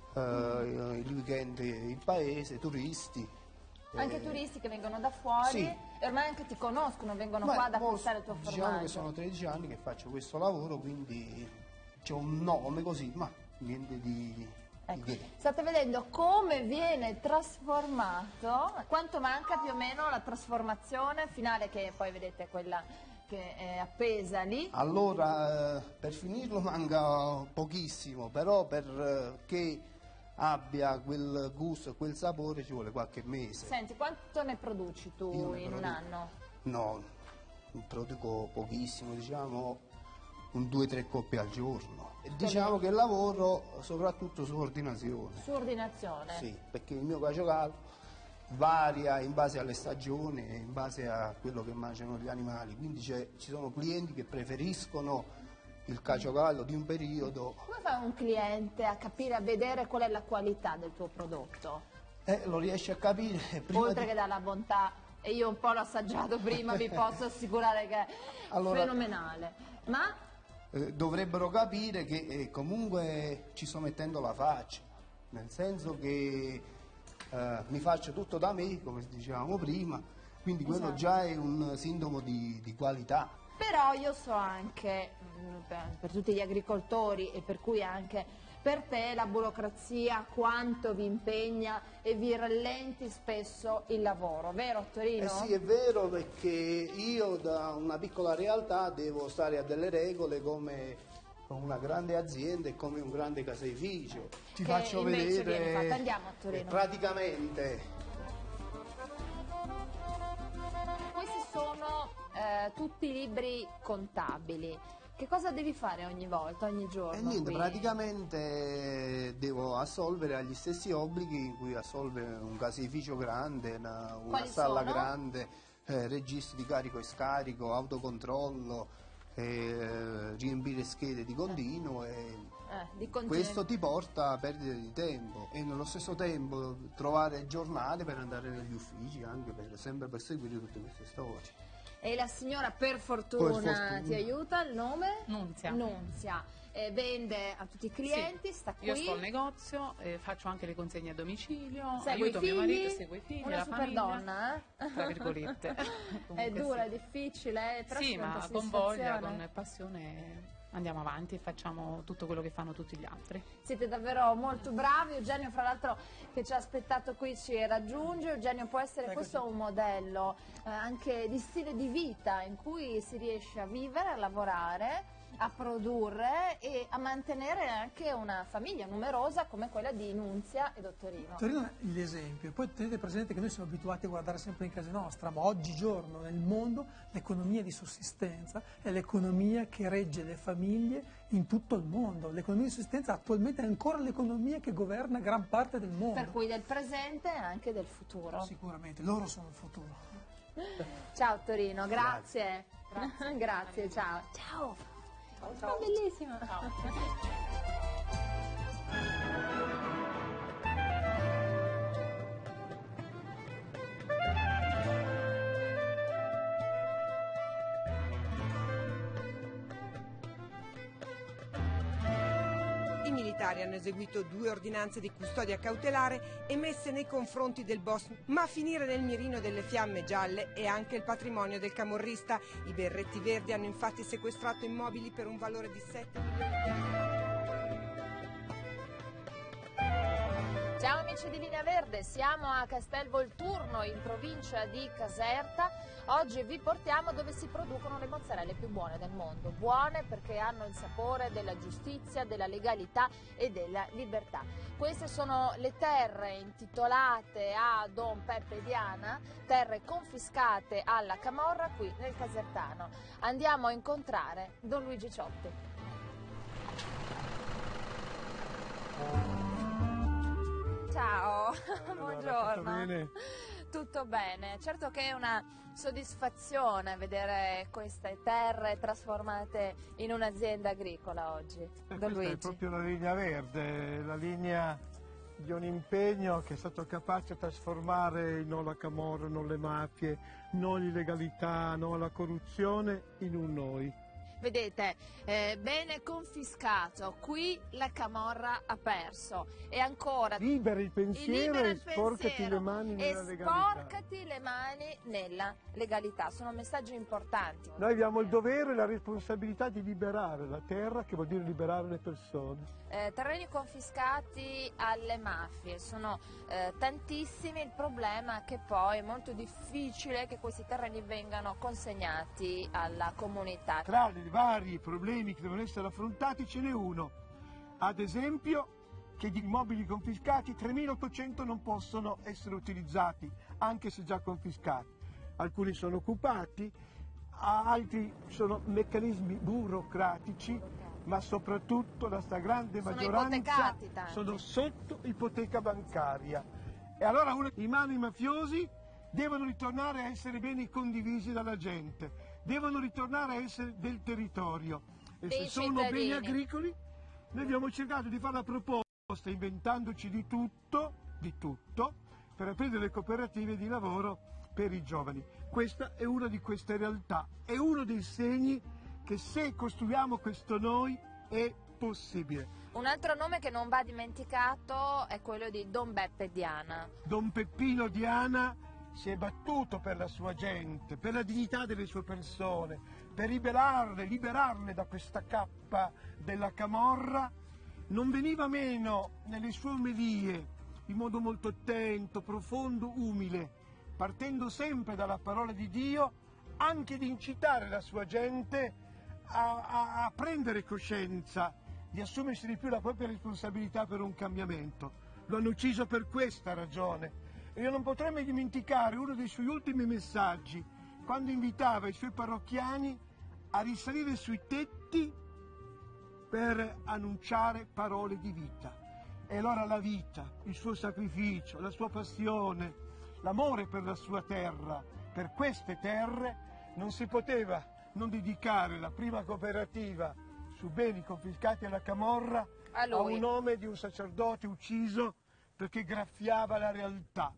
il weekend il paese, turisti. Anche turisti che vengono da fuori, Sì. e ormai anche ti conoscono, vengono qua ad acquistare il tuo formaggio. Diciamo che sono 13 anni che faccio questo lavoro, quindi c'è un nome così, ma niente di che. State vedendo come viene trasformato, quanto manca più o meno la trasformazione finale, che poi vedete quella che è appesa lì. Allora, per finirlo manca pochissimo, però perché abbia quel gusto e quel sapore ci vuole qualche mese. Senti, quanto ne produci tu Io ne in un anno? No, produco pochissimo, diciamo un 2-3 coppie al giorno. E diciamo che lavoro soprattutto su ordinazione. Su ordinazione? Sì, perché il mio caciocavallo varia in base alle stagioni e in base a quello che mangiano gli animali, quindi ci sono clienti che preferiscono il caciocavallo di un periodo. Come fa un cliente a capire, a vedere qual è la qualità del tuo prodotto? Lo riesce a capire prima Oltre che dalla bontà, e io un po' l'ho assaggiato prima, vi posso assicurare che è fenomenale. Ma dovrebbero capire che comunque ci sto mettendo la faccia, nel senso che mi faccio tutto da me, come dicevamo prima, quindi quello Esatto. già è un sintomo di qualità. però io so anche, per tutti gli agricoltori e per cui anche Per te la burocrazia quanto vi impegna e vi rallenti spesso il lavoro, vero Torino? Sì, è vero, perché io da una piccola realtà devo stare a delle regole come una grande azienda e come un grande caseificio. Ti faccio vedere. Andiamo a Torino. Praticamente. Questi sono tutti libri contabili. Che cosa devi fare ogni volta, ogni giorno? Niente, praticamente devo assolvere agli stessi obblighi in cui assolve un caseificio grande, una sala grande, registri di carico e scarico, autocontrollo, riempire schede di continuo questo ti porta a perdere di tempo e nello stesso tempo trovare giornate per andare negli uffici, anche sempre per seguire tutte queste storie. E la signora per fortuna ti aiuta, il nome? Nunzia. Nunzia. Vende a tutti i clienti, sì, sta qui. Io sto al negozio, faccio anche le consegne a domicilio, Segui aiuto mio marito, seguo i figli, una la super famiglia. Donna, tra virgolette. È dura, è difficile, però sì, ma con voglia, con passione andiamo avanti e facciamo tutto quello che fanno tutti gli altri. Siete davvero molto bravi. Eugenio, fra l'altro, che ci ha aspettato qui, ci raggiunge. Eugenio, può essere questo un modello anche di stile di vita in cui si riesce a vivere, a lavorare, a produrre e a mantenere anche una famiglia numerosa come quella di Nunzia e Dottorino. Torino è l'esempio, poi tenete presente che noi siamo abituati a guardare sempre in casa nostra, ma oggigiorno nel mondo l'economia di sussistenza è l'economia che regge le famiglie in tutto il mondo. L'economia di sussistenza attualmente è ancora l'economia che governa gran parte del mondo. Per cui del presente e anche del futuro. Sicuramente, loro sono il futuro. Ciao Torino, grazie. Grazie, ciao. Ciao. Ciao. Bellissima. Ciao. I militari hanno eseguito 2 ordinanze di custodia cautelare emesse nei confronti del boss, ma a finire nel mirino delle fiamme gialle è anche il patrimonio del camorrista. I berretti verdi hanno infatti sequestrato immobili per un valore di 7 milioni. Ciao amici di Linea Verde, siamo a Castelvolturno in provincia di Caserta. Oggi vi portiamo dove si producono le mozzarelle più buone del mondo. Buone perché hanno il sapore della giustizia, della legalità e della libertà. Queste sono le terre intitolate a Don Peppe Diana, terre confiscate alla camorra qui nel Casertano. Andiamo a incontrare Don Luigi Ciotti. Ciao, buongiorno. Tutto bene? Tutto bene, certo che è una soddisfazione vedere queste terre trasformate in un'azienda agricola oggi. Don Luigi. Questa è proprio la linea verde, la linea di un impegno che è stato capace di trasformare non la camorra, non le mafie, non l'illegalità, non la corruzione in un noi. Vedete, bene confiscato, qui la camorra ha perso e ancora libera il pensiero e sporcati le mani nella legalità. Sporcati le mani nella legalità, sono messaggi importanti. Noi abbiamo il dovere e la responsabilità di liberare la terra, che vuol dire liberare le persone. Terreni confiscati alle mafie, sono tantissimi, il problema è che poi è molto difficile che questi terreni vengano consegnati alla comunità. Tra i vari problemi che devono essere affrontati ce n'è uno, ad esempio che di immobili confiscati 3.800 non possono essere utilizzati, anche se già confiscati. Alcuni sono occupati, altri sono meccanismi burocratici, ma soprattutto la stragrande maggioranza sono sotto ipoteca bancaria. E allora i mani mafiosi devono ritornare a essere beni condivisi dalla gente, devono ritornare a essere del territorio. E se sono beni agricoli, noi abbiamo cercato di fare la proposta inventandoci di tutto, per aprire le cooperative di lavoro per i giovani. Questa è una di queste realtà, è uno dei segni che se costruiamo questo noi è possibile. Un altro nome che non va dimenticato è quello di Don Beppe Diana. Don Peppino Diana si è battuto per la sua gente, per la dignità delle sue persone, per liberarle da questa cappa della camorra, non veniva meno nelle sue omelie, in modo molto attento, profondo, umile, partendo sempre dalla parola di Dio, anche di incitare la sua gente a prendere coscienza, di assumersi di più la propria responsabilità per un cambiamento. Lo hanno ucciso per questa ragione. E io non potrei mai dimenticare uno dei suoi ultimi messaggi, quando invitava i suoi parrocchiani a risalire sui tetti per annunciare parole di vita. E allora la vita, il suo sacrificio, la sua passione, l'amore per la sua terra, per queste terre, non si poteva non dedicare la prima cooperativa su beni confiscati alla camorra a un nome di un sacerdote ucciso perché graffiava la realtà.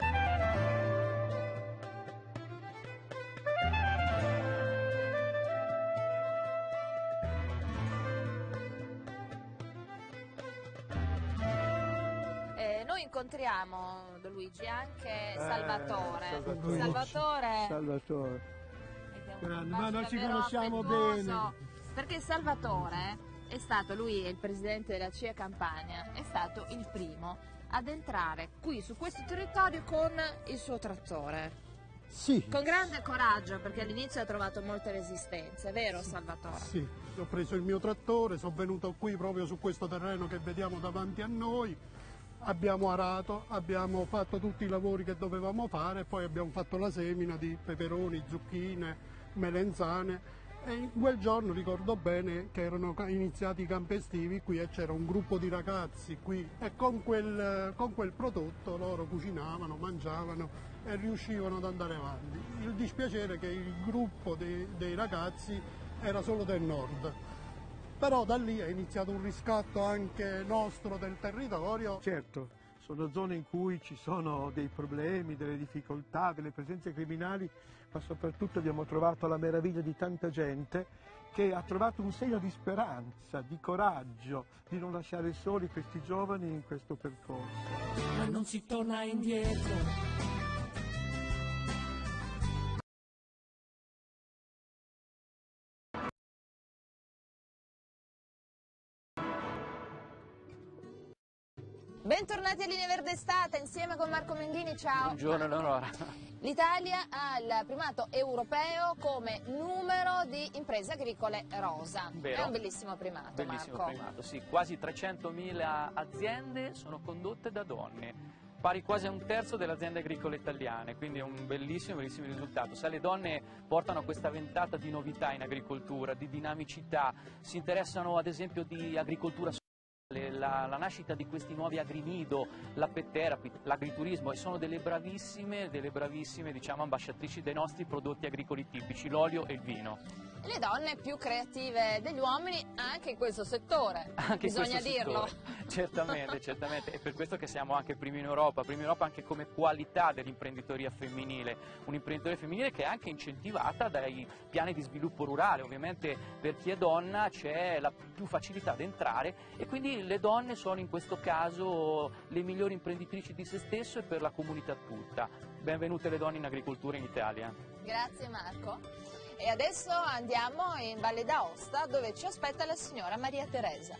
Noi incontriamo, Don Luigi, anche Salvatore. Salvatore. Grande, ma noi ci conosciamo bene. Perché Salvatore è stato, lui è il presidente della CIA Campania, è stato il primo ad entrare qui su questo territorio con il suo trattore. Sì. Con grande coraggio, perché all'inizio ha trovato molte resistenze, vero Salvatore? Sì, ho preso il mio trattore, sono venuto qui proprio su questo terreno che vediamo davanti a noi, abbiamo arato, abbiamo fatto tutti i lavori che dovevamo fare e poi abbiamo fatto la semina di peperoni, zucchine, melenzane. E in quel giorno ricordo bene che erano iniziati i campi estivi qui e c'era un gruppo di ragazzi qui e con quel prodotto loro cucinavano, mangiavano e riuscivano ad andare avanti. Il dispiacere è che il gruppo dei ragazzi era solo del nord, però da lì è iniziato un riscatto anche nostro del territorio. Certo, sono zone in cui ci sono dei problemi, delle difficoltà, delle presenze criminali, ma soprattutto abbiamo trovato la meraviglia di tanta gente che ha trovato un segno di speranza, di coraggio, di non lasciare soli questi giovani in questo percorso. Ma non si torna indietro. Bentornati a Linea Verde Estate insieme con Marco Mendini, ciao! Buongiorno Eleonora! L'Italia ha il primato europeo come numero di imprese agricole rosa. Vero. È un bellissimo primato, bellissimo Marco. Primato, sì. Quasi 300.000 aziende sono condotte da donne, pari quasi a un terzo delle aziende agricole italiane, quindi è un bellissimo risultato. Se le donne portano questa ventata di novità in agricoltura, di dinamicità, si interessano ad esempio di agricoltura la nascita di questi nuovi agrinido, la pet therapy, l'agriturismo, e sono delle bravissime diciamo, ambasciatrici dei nostri prodotti agricoli tipici, l'olio e il vino. Le donne più creative degli uomini anche in questo settore, anche bisogna in questo dirlo. Certamente, certamente, è per questo che siamo anche primi in Europa anche come qualità dell'imprenditoria femminile, un'imprenditoria femminile che è anche incentivata dai piani di sviluppo rurale. Ovviamente per chi è donna c'è la più facilità ad entrare e quindi le donne sono in questo caso le migliori imprenditrici di se stesso e per la comunità tutta. Benvenute le donne in agricoltura in Italia. Grazie Marco. E adesso andiamo in Valle d'Aosta dove ci aspetta la signora Maria Teresa.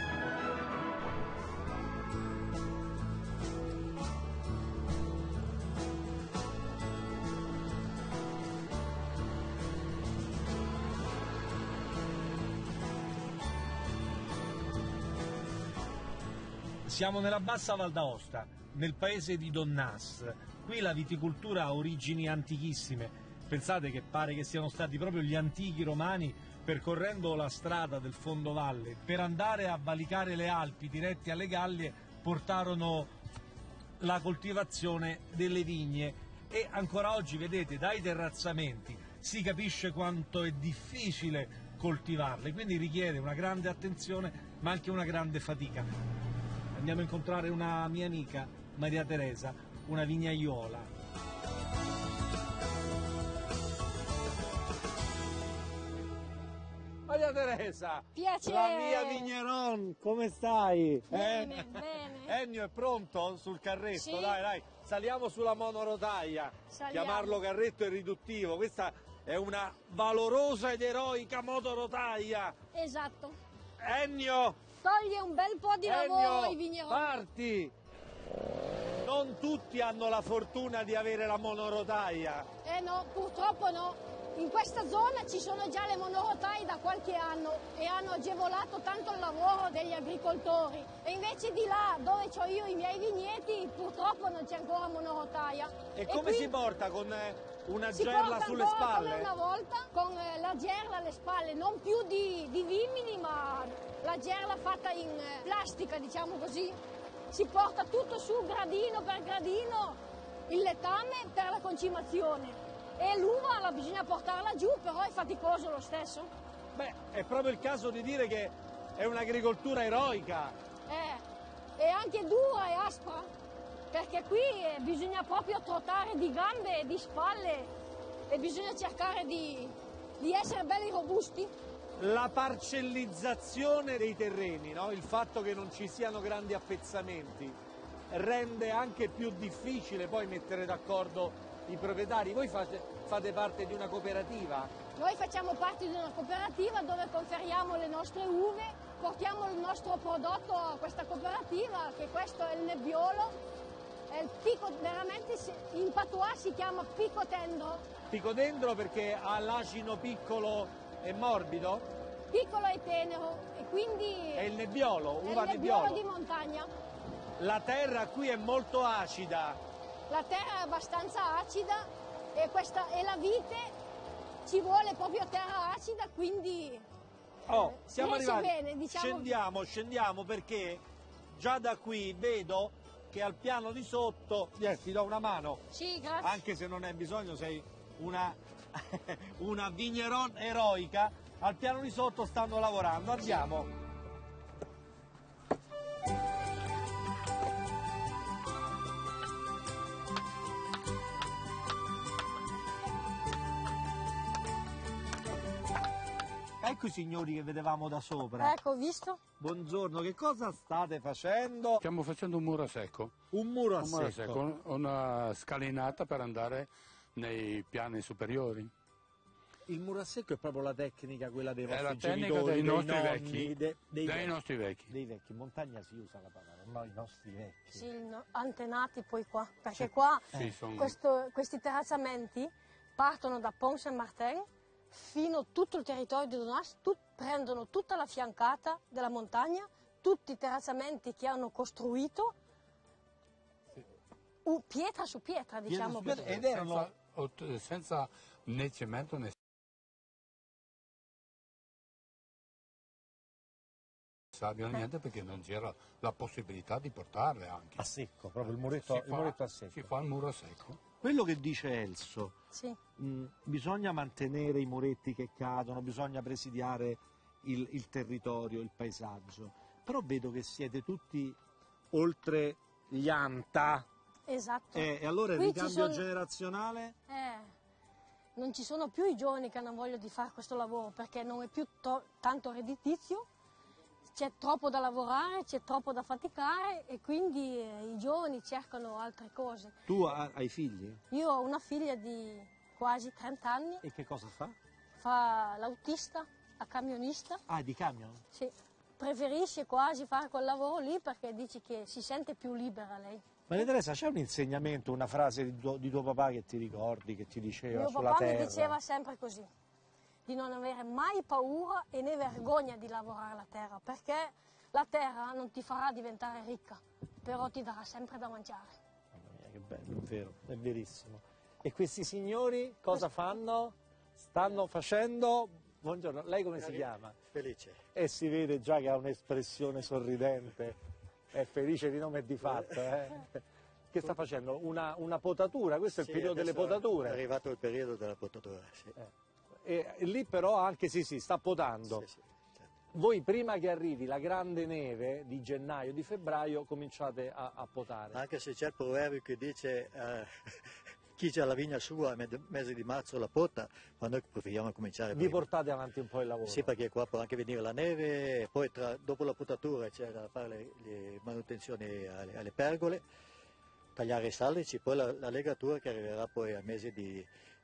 Siamo nella bassa Val d'Aosta, nel paese di Donnas. Qui la viticoltura ha origini antichissime. Pensate che pare che siano stati proprio gli antichi romani, percorrendo la strada del fondovalle per andare a valicare le Alpi diretti alle Gallie, portarono la coltivazione delle vigne e ancora oggi, vedete, dai terrazzamenti si capisce quanto è difficile coltivarle, quindi richiede una grande attenzione ma anche una grande fatica. Andiamo a incontrare una mia amica, Maria Teresa, una vignaiola. Maria Teresa, piacere. La mia Vigneron, come stai? Bene, bene. Ennio è pronto sul carretto? Sì. Dai, saliamo sulla monorotaia. Saliamo. Chiamarlo carretto è riduttivo, questa è una valorosa ed eroica monorotaia. Esatto. Ennio! Toglie un bel po' di lavoro ai vigneroni. Parti! Non tutti hanno la fortuna di avere la monorotaia. No, purtroppo no. In questa zona ci sono già le monorotaie da qualche anno e hanno agevolato tanto il lavoro degli agricoltori. E invece di là, dove ho io i miei vigneti, purtroppo non c'è ancora monorotaia. E come qui si porta con una si gerla porta sulle ancora spalle? come una volta, con la gerla alle spalle, non più di vimini, ma la gerla fatta in plastica, diciamo così. Si porta tutto su gradino per gradino, il letame per la concimazione. E l'uva la bisogna portarla giù, però è faticoso lo stesso. Beh, è proprio il caso di dire che è un'agricoltura eroica. È anche dura e aspra, perché qui bisogna proprio trottare di gambe e di spalle e bisogna cercare di essere belli robusti. La parcellizzazione dei terreni, no? Il fatto che non ci siano grandi appezzamenti, rende anche più difficile poi mettere d'accordo i proprietari. Voi fate parte di una cooperativa? Noi facciamo parte di una cooperativa dove conferiamo le nostre uve, portiamo il nostro prodotto a questa cooperativa, che questo è il nebbiolo, è il pico, veramente in patois si chiama picotendro. Picodendro perché ha l'acino piccolo e morbido? Piccolo e tenero, e quindi è il nebbiolo, uva è il nebbiolo di montagna. La terra qui è molto acida. La terra è abbastanza acida e la vite ci vuole proprio terra acida, quindi siamo arrivati. Bene, diciamo. Scendiamo perché già da qui vedo che al piano di sotto, ti do una mano. Sì, grazie. Anche se non hai bisogno, sei una vigneron eroica, al piano di sotto stanno lavorando. Andiamo. Ecco i signori che vedevamo da sopra. Ecco, visto? Buongiorno, che cosa state facendo? Stiamo facendo un muro a secco. Un muro a secco? Una scalinata per andare nei piani superiori. Il muro a secco è proprio la tecnica, quella dei vostri È la tecnica genitori, dei nostri nonni, vecchi. Dei nostri vecchi. Dei vecchi, in montagna si usa la parola, no, i nostri vecchi. Sì, antenati poi qua, perché qua questi terrazzamenti partono da Pont Saint-Martin fino a tutto il territorio di Donnas, prendono tutta la fiancata della montagna, tutti i terrazzamenti che hanno costruito, pietra su pietra, diciamo così. Ed erano senza né cemento né sabbia, niente, perché non c'era la possibilità di portarle anche. A secco, proprio il muretto a secco. Si fa il muro a secco. Quello che dice Elso, sì. Bisogna mantenere i muretti che cadono, bisogna presidiare il territorio, il paesaggio, però vedo che siete tutti oltre gli anta. Esatto. E allora il ricambio generazionale? Non ci sono più i giovani che hanno voglia di fare questo lavoro, perché non è più tanto redditizio, c'è troppo da lavorare, c'è troppo da faticare e quindi i giovani cercano altre cose. Tu hai figli? Io ho una figlia di quasi 30 anni. E che cosa fa? Fa l'autista, la camionista. Ah, di camion? Sì, preferisce quasi fare quel lavoro lì perché dice che si sente più libera lei. Maria Teresa, c'è un insegnamento, una frase di tuo papà che ti ricordi, che ti diceva Mio sulla papà terra? mi diceva sempre così, di non avere mai paura e né vergogna di lavorare la terra, perché la terra non ti farà diventare ricca, però ti darà sempre da mangiare. Mamma mia, che bello, è vero, è verissimo. E questi signori cosa fanno? Stanno facendo... Buongiorno, lei come si chiama? Felice. E si vede già che ha un'espressione sorridente, è felice di nome e di fatto. Che sta facendo? Una potatura, questo è il periodo delle potature. È arrivato il periodo della potatura, sì. E lì però anche sì, sta potando. Sì, certo. Voi prima che arrivi la grande neve di gennaio, di febbraio, cominciate a potare. Anche se c'è il proverbio che dice chi ha la vigna sua a mese di marzo la pota, ma noi preferiamo cominciare prima. Vi portate avanti un po' il lavoro? Sì, perché qua può anche venire la neve, e poi dopo la potatura c'è da fare le manutenzioni alle pergole, tagliare i salici, poi la legatura che arriverà poi al mese di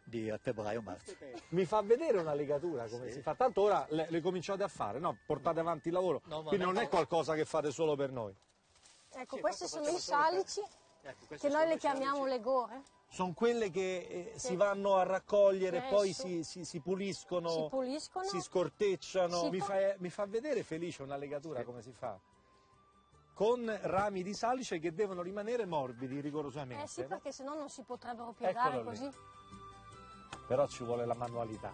di febbraio-marzo. Mi fa vedere una legatura come si fa? Tanto ora le cominciate a fare, no? Portate avanti il lavoro, quindi non è qualcosa che fate solo per noi. Ecco, questi sono i salici, che noi le chiamiamo le gore. Sono quelle che si vanno a raccogliere, poi si puliscono, si scortecciano. Mi fa vedere, Felice, una legatura come si fa? Con rami di salice che devono rimanere morbidi rigorosamente. Sì, perché sennò non si potrebbero piegare così. Però ci vuole la manualità.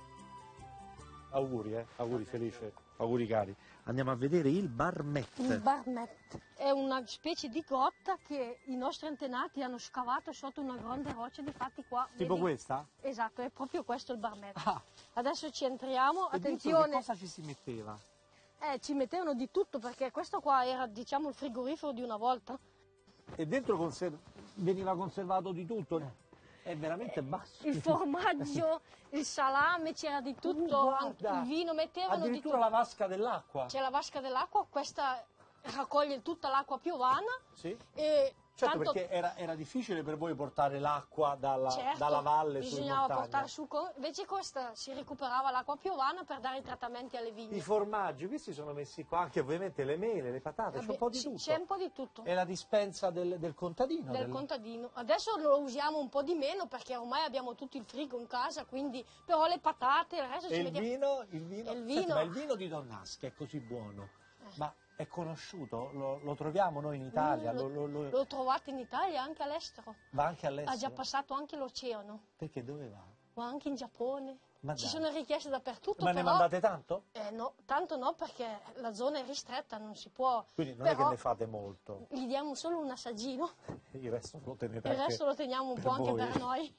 Auguri, auguri Felice, auguri cari. Andiamo a vedere il barmet. Il barmet è una specie di grotta che i nostri antenati hanno scavato sotto una grande roccia, difatti qua. Tipo vedi? Questa? Esatto, è proprio questo il barmet. Adesso ci entriamo, attenzione. Che cosa ci si metteva? Ci mettevano di tutto, perché questo qua era, diciamo, il frigorifero di una volta. E dentro veniva conservato di tutto? È veramente basso. Il formaggio, il salame, c'era di tutto, anche il vino, mettevano di tutto. Addirittura la vasca dell'acqua. C'è la vasca dell'acqua, questa raccoglie tutta l'acqua piovana. Sì. E certo, perché era difficile per voi portare l'acqua dalla valle su in montagna. Bisognava portare su, invece questa si recuperava l'acqua piovana per dare i trattamenti alle vigne. I formaggi, qui si sono messi qua anche ovviamente le mele, le patate, c'è un po' di tutto. C'è un po' di tutto. È la dispensa del contadino. Del contadino. Adesso lo usiamo un po' di meno perché ormai abbiamo tutto il frigo in casa, quindi però le patate, il resto il vino? Senti, ma il vino di Donnas che è così buono, ma è conosciuto? Lo troviamo noi in Italia? Lo trovate in Italia, anche all'estero. Va anche all'estero? Ha già passato anche l'oceano. Perché dove va? Ma anche in Giappone. Ma ci sono richieste dappertutto. Ma però, ne mandate tanto? No, tanto no, perché la zona è ristretta, non si può. Quindi non è che ne fate molto? Gli diamo solo un assaggino. Il resto lo tenete Il resto lo teniamo un po' anche per noi.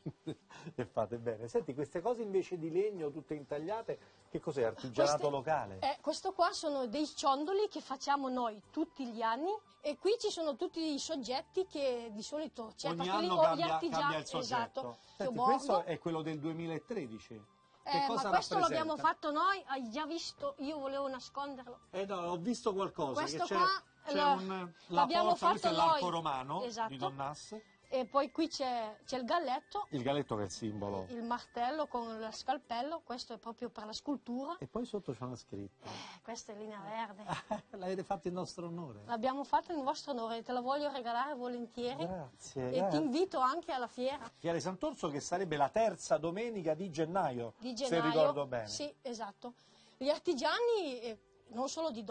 E fate bene. Senti, queste cose invece di legno, tutte intagliate, che cos'è? Artigianato locale? Questo qua sono dei ciondoli che facciamo noi tutti gli anni. E qui ci sono tutti i soggetti che di solito c'è. Ogni anno cambia il soggetto. Esatto. Senti, questo è quello del 2013. Che cosa ma questo l'abbiamo fatto noi, hai già visto, io volevo nasconderlo. No, ho visto qualcosa, questo che qua l'abbiamo fatto questo è l'arco romano di Donnas. E poi qui c'è il galletto. Il galletto che è il simbolo. Il martello con lo scalpello, questo è proprio per la scultura. E poi sotto c'è una scritta. Questa è linea verde. L'avete fatto in nostro onore. L'abbiamo fatto in vostro onore, te la voglio regalare volentieri. Grazie. E ti invito anche alla fiera. Fiera di Sant'Orso che sarebbe la terza domenica di gennaio, se ricordo bene. Sì, esatto. Gli artigiani, non solo di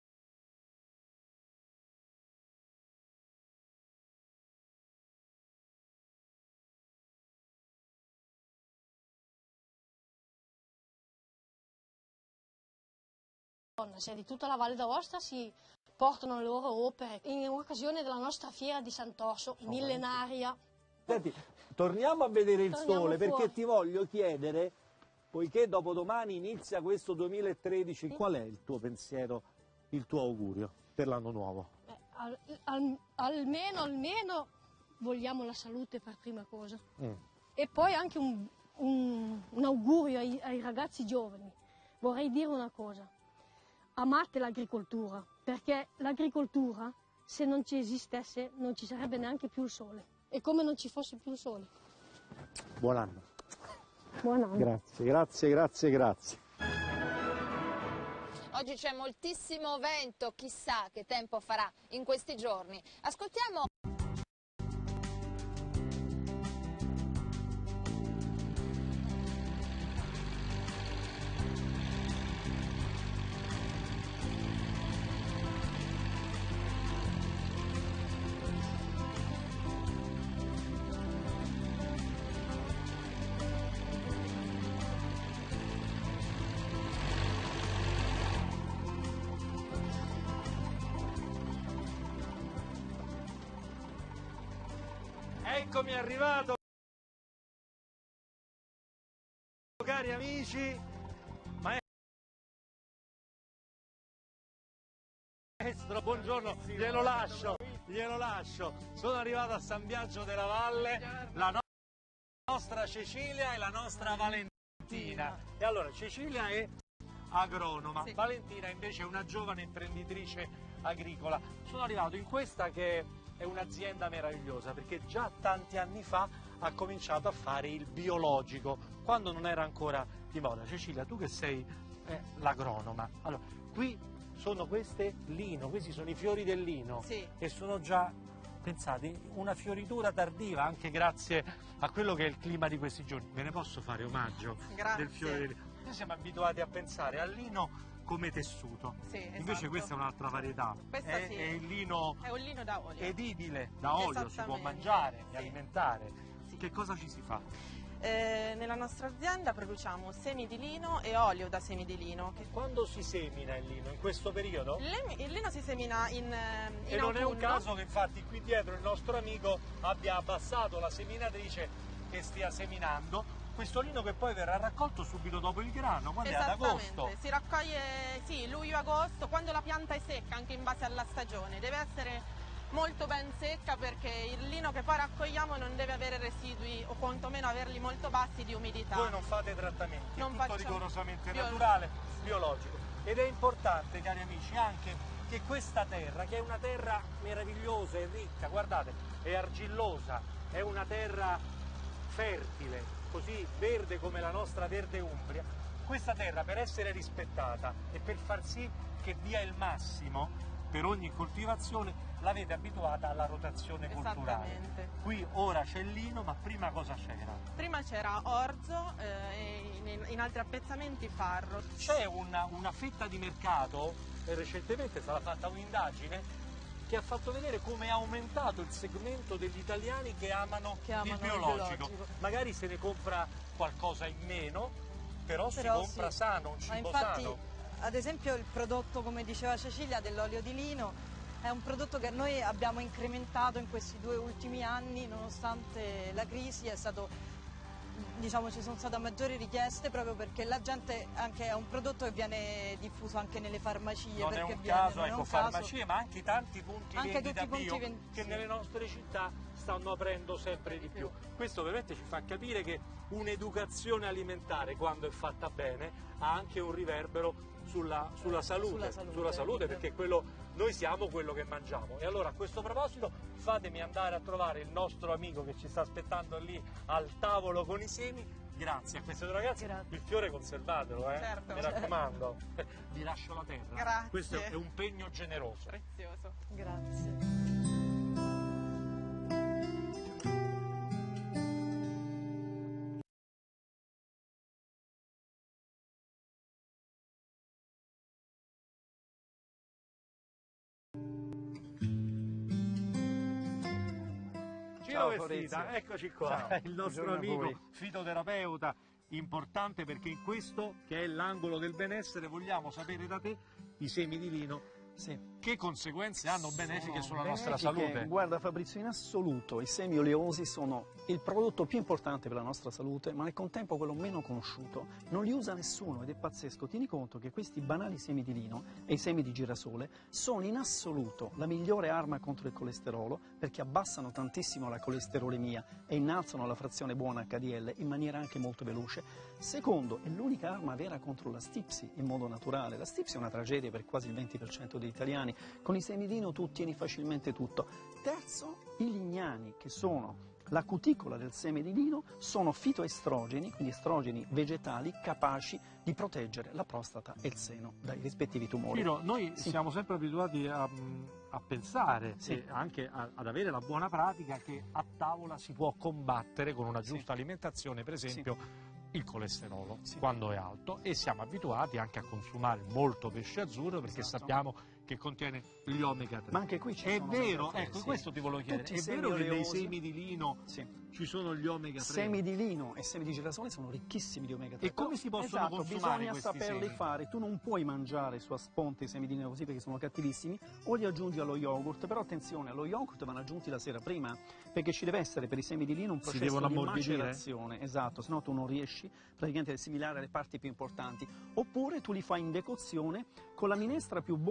se di tutta la Valle d'Aosta si portano le loro opere in occasione della nostra fiera di Sant'Orso, millenaria. Senti, torniamo a vedere il sole, perché ti voglio chiedere, poiché dopodomani inizia questo 2013, qual è il tuo pensiero, il tuo augurio per l'anno nuovo? Almeno vogliamo la salute per prima cosa. E poi anche un augurio ai ragazzi giovani. Vorrei dire una cosa. Amate l'agricoltura, perché l'agricoltura, se non ci esistesse, non ci sarebbe neanche più il sole. E come non ci fosse più il sole. Buon anno. Buon anno. Grazie. Oggi c'è moltissimo vento, chissà che tempo farà in questi giorni. Ascoltiamo. Eccomi arrivato, cari amici, maestro, buongiorno, glielo lascio, sono arrivato a San Biagio della Valle, la nostra Cecilia e la nostra Valentina. E allora Cecilia è agronoma, Valentina invece è una giovane imprenditrice agricola. Sono arrivato in questa che è un'azienda meravigliosa perché già tanti anni fa ha cominciato a fare il biologico, quando non era ancora di moda. Cecilia, tu che sei l'agronoma, allora, qui sono questi sono i fiori del lino, sì. E sono già, pensate, una fioritura tardiva anche grazie a quello che è il clima di questi giorni. Ve ne posso fare omaggio? Grazie. Del fiore del lino? Noi siamo abituati a pensare al lino come tessuto, sì, invece esatto. questa è un'altra varietà, Questa sì. È il lino, è un lino da olio, edibile, da olio, si può mangiare, sì. Alimentare. Sì. Che cosa ci si fa? Nella nostra azienda produciamo semi di lino e olio da semi di lino. Quando si semina il lino? In questo periodo? Il lino si semina in e non autunno. È un caso che infatti qui dietro il nostro amico abbia abbassato la seminatrice che stia seminando questo lino, che poi verrà raccolto subito dopo il grano, quando è ad agosto. Si raccoglie luglio-agosto, quando la pianta è secca, anche in base alla stagione. Deve essere molto ben secca perché il lino che poi raccogliamo non deve avere residui, o quantomeno averli molto bassi di umidità. Voi non fate trattamenti, non è tutto rigorosamente naturale, biologico. Ed è importante, cari amici, anche che questa terra, che è una terra meravigliosa e ricca, guardate, è argillosa, è una terra fertile, così verde come la nostra verde Umbria, questa terra, per essere rispettata e per far sì che dia il massimo per ogni coltivazione, l'avete abituata alla rotazione culturale. Qui ora c'è il lino, ma prima cosa c'era? Prima c'era orzo e in altri appezzamenti farro. C'è una fetta di mercato, e recentemente è stata fatta un'indagine che ha fatto vedere come è aumentato il segmento degli italiani che amano il biologico. Magari se ne compra qualcosa in meno, però si compra sì. sano, un cibo sano. Ad esempio il prodotto, come diceva Cecilia, dell'olio di lino è un prodotto che noi abbiamo incrementato in questi 2 ultimi anni, nonostante la crisi. È stato, diciamo, ci sono state maggiori richieste proprio perché la gente è un prodotto che viene diffuso anche nelle farmacie. Non è un caso, ecco, farmacie, ma anche tanti punti vendita bio che nelle nostre città stanno aprendo sempre di più. Questo veramente ci fa capire che un'educazione alimentare, quando è fatta bene, ha anche un riverbero sulla salute, perché noi siamo quello che mangiamo. E allora, a questo proposito, fatemi andare a trovare il nostro amico che ci sta aspettando lì al tavolo con i semi. Grazie a queste due ragazze. Il fiore conservatelo, certo. Mi raccomando. Vi lascio la terra. Grazie. Questo è un pegno generoso. Prezioso. Grazie. Ciao Vestita, eccoci qua, Ciao. il nostro amico fitoterapeuta, importante perché in questo, che è l'angolo del benessere, vogliamo sapere da te i semi di lino. Sì. Che conseguenze hanno benefiche sulla nostra salute? Guarda Fabrizio, in assoluto i semi oleosi sono il prodotto più importante per la nostra salute, ma al contempo quello meno conosciuto. Non li usa nessuno ed è pazzesco. Tieni conto che questi banali semi di lino e i semi di girasole sono in assoluto la migliore arma contro il colesterolo, perché abbassano tantissimo la colesterolemia e innalzano la frazione buona HDL in maniera anche molto veloce. Secondo, è l'unica arma vera contro la stipsi in modo naturale. La stipsi è una tragedia per quasi il 20% degli italiani. Con i semi di lino tu ottieni facilmente tutto. Terzo, i lignani, che sono la cuticola del seme di lino, sono fitoestrogeni, quindi estrogeni vegetali capaci di proteggere la prostata e il seno dai rispettivi tumori. Ciro, noi siamo sempre abituati a pensare e anche ad avere la buona pratica che a tavola si può combattere con una giusta alimentazione, per esempio il colesterolo quando è alto, e siamo abituati anche a consumare molto pesce azzurro perché sappiamo che contiene gli omega 3. Ma anche qui ci sono vero, omega 3, ecco, questo ti volevo chiedere. Tutti È vero che nei oleosi, semi di lino ci sono gli omega 3? Semi di lino e semi di girasole sono ricchissimi di omega 3. E come si possono consumare bisogna questi saperli semi? fare. Tu non puoi mangiare su a sponte i semi di lino così perché sono cattivissimi, o li aggiungi allo yogurt, però attenzione, allo yogurt vanno aggiunti la sera prima, perché ci deve essere per i semi di lino un processo devono di ammorbidire? macerazione, esatto, se no tu non riesci praticamente ad assimilare le parti più importanti. Oppure tu li fai in decozione con la minestra più buona del mondo,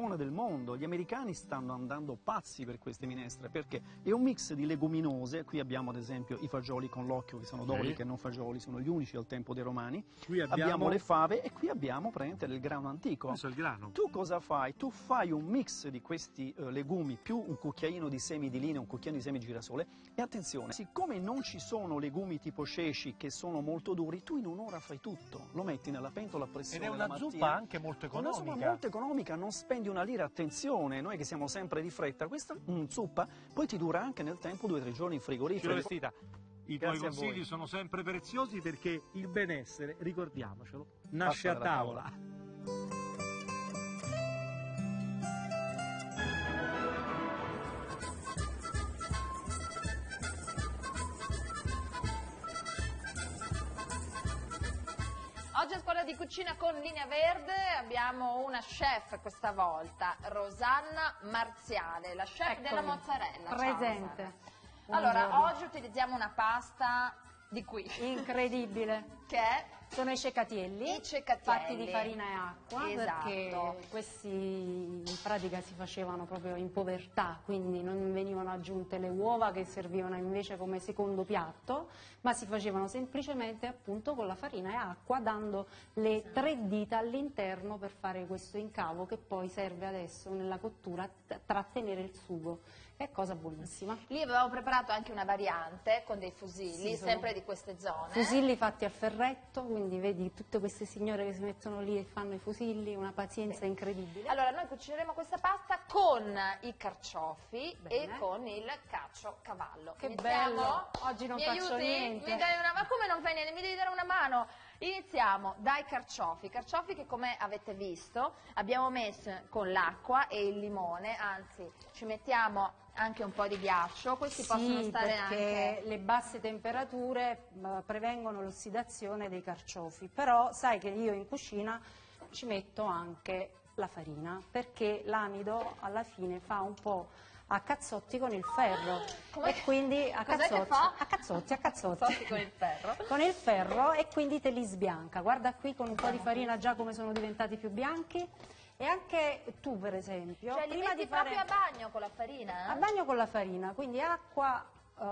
mondo. Gli americani stanno andando pazzi per queste minestre, perché è un mix di leguminose. Qui abbiamo ad esempio i fagioli con l'occhio, che sono doliche, non fagioli, sono gli unici al tempo dei romani. Qui abbiamo le fave e qui abbiamo praticamente del grano antico. Questo è il grano. Tu cosa fai? Tu fai un mix di questi legumi più un cucchiaino di semi di linea, un cucchiaino di semi di girasole, e attenzione, siccome non ci sono legumi tipo ceci che sono molto duri, tu in un'ora fai tutto, lo metti nella pentola a pressione. Ed è una zuppa anche molto economica. Una zuppa molto economica, non spendi una lira. Attenzione, noi che siamo sempre di fretta, questa zuppa poi ti dura anche nel tempo 2 o 3 giorni in frigorifero. Vestita. I tuoi consigli sono sempre preziosi, perché il benessere, ricordiamocelo, nasce a tavola. Oggi a Scuola di Cucina con Linea Verde abbiamo una chef questa volta, Rosanna Marziale, la chef della mozzarella. Presente. Ciao, allora, oggi utilizziamo una pasta di qui. Incredibile. Che è? Sono i cecatielli, fatti di farina e acqua, perché questi in pratica si facevano proprio in povertà, quindi non venivano aggiunte le uova che servivano invece come secondo piatto, ma si facevano semplicemente appunto con la farina e acqua, dando le 3 dita all'interno per fare questo incavo che poi serve adesso nella cottura a trattenere il sugo. È cosa buonissima. Lì avevamo preparato anche una variante con dei fusilli, sempre di queste zone. Fusilli fatti al ferretto, quindi vedi tutte queste signore che si mettono lì e fanno i fusilli, una pazienza incredibile. Allora, noi cucineremo questa pasta con i carciofi e con il caciocavallo. Che Iniziamo? bello! Oggi non Mi faccio aiuti? niente. Mi dai una mano? Ma come non fai niente? Mi devi dare una mano. Iniziamo dai carciofi che come avete visto abbiamo messo con l'acqua e il limone, anzi ci mettiamo anche un po' di ghiaccio, questi possono stare perché anche... le basse temperature prevengono l'ossidazione dei carciofi, però sai che io in cucina ci metto anche la farina, perché l'amido alla fine fa un po' a cazzotti con il ferro e quindi a cazzotti con il ferro. Con il ferro, e quindi te li sbianca. Guarda qui, con un po' di farina già come sono diventati più bianchi. E anche tu per esempio, cioè, prima li metti di fare proprio a bagno con la farina? A bagno con la farina, quindi acqua,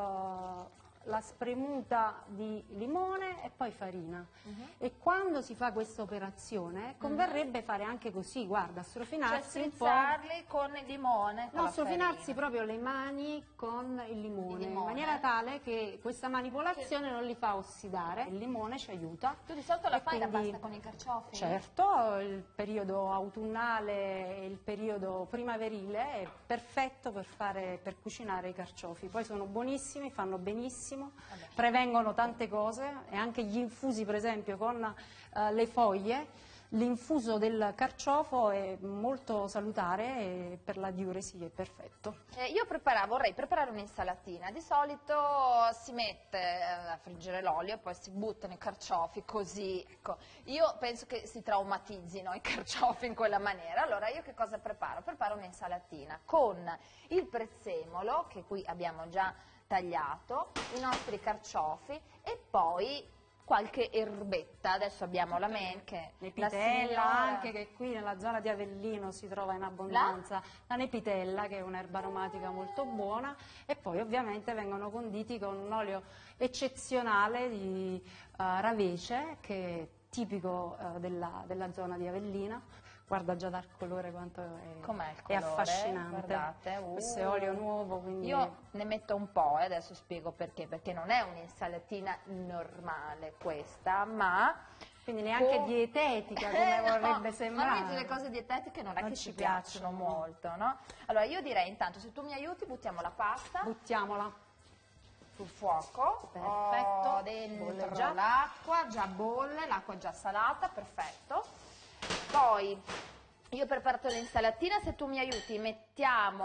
la spremuta di limone e poi farina. E quando si fa questa operazione converrebbe fare anche così, guarda, strofinarsi un po'. Strizzarli con il limone? No, strofinarsi proprio le mani con il limone, in maniera tale che questa manipolazione non li fa ossidare. Il limone ci aiuta. Tu di solito la fai la pasta con i carciofi? Certo, il periodo autunnale e il periodo primaverile è perfetto per cucinare i carciofi. Poi sono buonissimi, fanno benissimo. Prevengono tante cose, e anche gli infusi per esempio con le foglie, l'infuso del carciofo è molto salutare e per la diuresi è perfetto. Io vorrei preparare un'insalatina, di solito si mette a friggere l'olio e poi si buttano i carciofi così, ecco. Io penso che si traumatizzino i carciofi in quella maniera, allora io che cosa preparo? Preparo un'insalatina con il prezzemolo che qui abbiamo già tagliato, i nostri carciofi e poi qualche erbetta. Adesso abbiamo la menche, Nepitella anche, che qui nella zona di Avellino si trova in abbondanza, la nepitella che è un'erba aromatica molto buona, e poi ovviamente vengono conditi con un olio eccezionale di ravece che è tipico della zona di Avellino. Guarda già dal colore quanto è affascinante. Guardate, questo è olio nuovo, quindi... Io ne metto un po', adesso spiego perché non è un'insalatina normale questa, ma... Quindi neanche dietetica come vorrebbe sembrare. Ma le cose dietetiche non è che ci piacciono molto, no? Allora io direi intanto, se tu mi aiuti, buttiamo la pasta. Buttiamola sul fuoco. Perfetto. Dentro l'acqua, già bolle, l'acqua già salata, perfetto. Poi io ho preparato l'insalatina, se tu mi aiuti mettiamo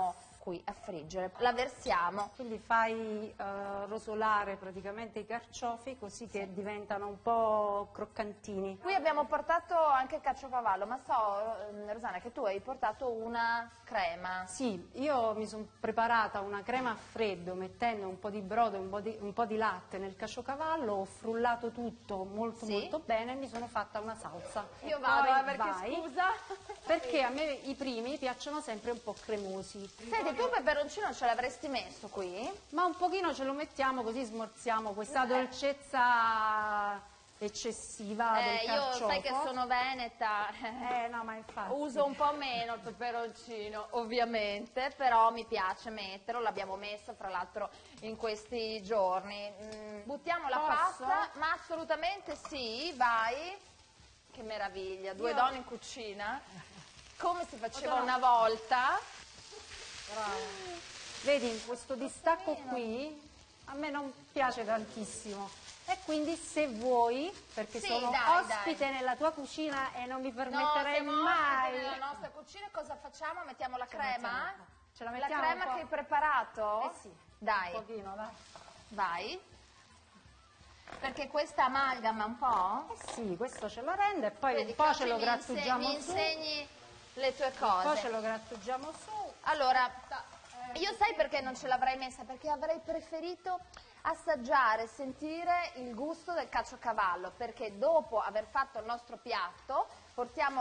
qui a friggere. La versiamo. Quindi fai rosolare praticamente i carciofi così che diventano un po' croccantini. Qui abbiamo portato anche il caciocavallo, ma so, Rosanna, che tu hai portato una crema. Sì, io mi sono preparata una crema a freddo mettendo un po' di brodo e un po' di latte nel caciocavallo, ho frullato tutto molto bene e mi sono fatta una salsa. Io vado, perché scusa? Perché a me i primi piacciono sempre un po' cremosi. Senti, tu peperoncino ce l'avresti messo qui? Ma un pochino ce lo mettiamo così smorziamo questa dolcezza eccessiva del carciofo. Io sai che sono veneta, no, ma infatti. Uso un po' meno il peperoncino ovviamente, però mi piace metterlo, l'abbiamo messo fra l'altro in questi giorni. Buttiamo la pasta, ma assolutamente sì, vai. Che meraviglia, due donne in cucina, come si faceva una volta. Brava. Vedi, questo distacco qui a me non piace tantissimo e quindi se vuoi, perché sono ospite nella tua cucina e non mi permetterei mai. Nella nostra cucina cosa facciamo? Mettiamo la crema? Ce la mettiamo la crema che hai preparato? Sì, dai. Un pochino, dai. Vai. Perché questa amalgama un po'? Sì, questo ce lo rende e poi vedi, un po' ce lo grattugiamo su. Mi insegni le tue cose. Un po' ce lo grattugiamo su. Allora, io sai perché non ce l'avrei messa? Perché avrei preferito assaggiare, sentire il gusto del caciocavallo, perché dopo aver fatto il nostro piatto portiamo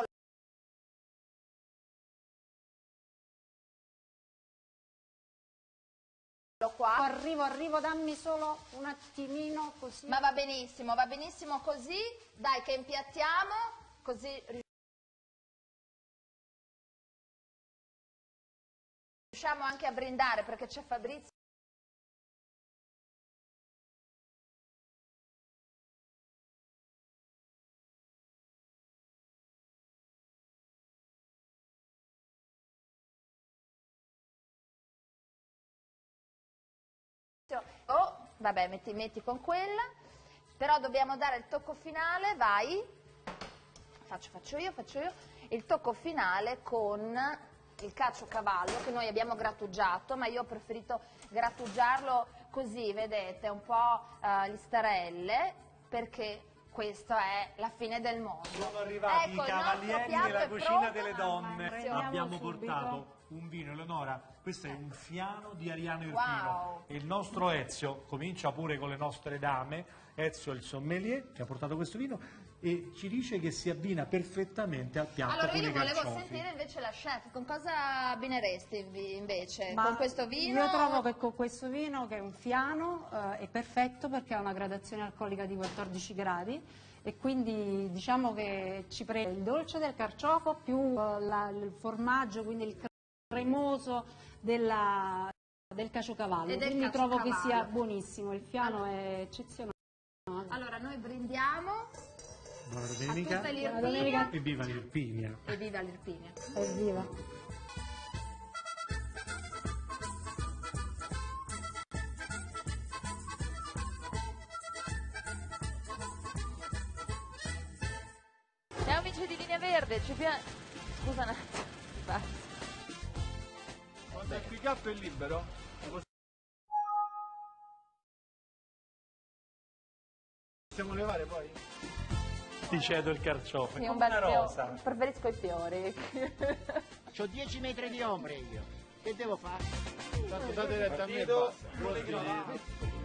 qua. Arrivo, dammi solo un attimino così. Ma va benissimo così. Dai che impiattiamo, così riusciamo anche a brindare perché c'è Fabrizio. Oh, vabbè, metti con quella, però dobbiamo dare il tocco finale, vai, faccio io, il tocco finale con il caciocavallo che noi abbiamo grattugiato, ma io ho preferito grattugiarlo così, vedete, un po' listarelle, perché questa è la fine del mondo. Sono arrivati i cavalieri della cucina delle donne, abbiamo subito. portato un vino, Eleonora, questo è un fiano di Ariano Irpino e il nostro Ezio comincia pure con le nostre dame. Ezio è il sommelier che ha portato questo vino e ci dice che si abbina perfettamente al piatto. Allora con io i volevo carciofi. sentire invece la chef, con cosa abbineresti invece? Ma con questo vino? Io trovo che con questo vino, che è un fiano, è perfetto perché ha una gradazione alcolica di 14 gradi e quindi diciamo che ci prende il dolce del carciofo più il formaggio, quindi il cremoso del caciocavallo, quindi trovo che sia buonissimo, il fiano è eccezionale. Allora noi brindiamo. Buona domenica. Buona domenica. E viva l'Irpinia. E viva l'Irpinia. Evviva. Ciao amici di Linea Verde, scusa un attimo. Quando il gatto è libero? Possiamo levare poi? Ti cedo il carciofo. Sì, un bel rosa. Preferisco i fiori. C'ho 10 metri di ombre io. Che devo fare? Tanto date retta a me e basta.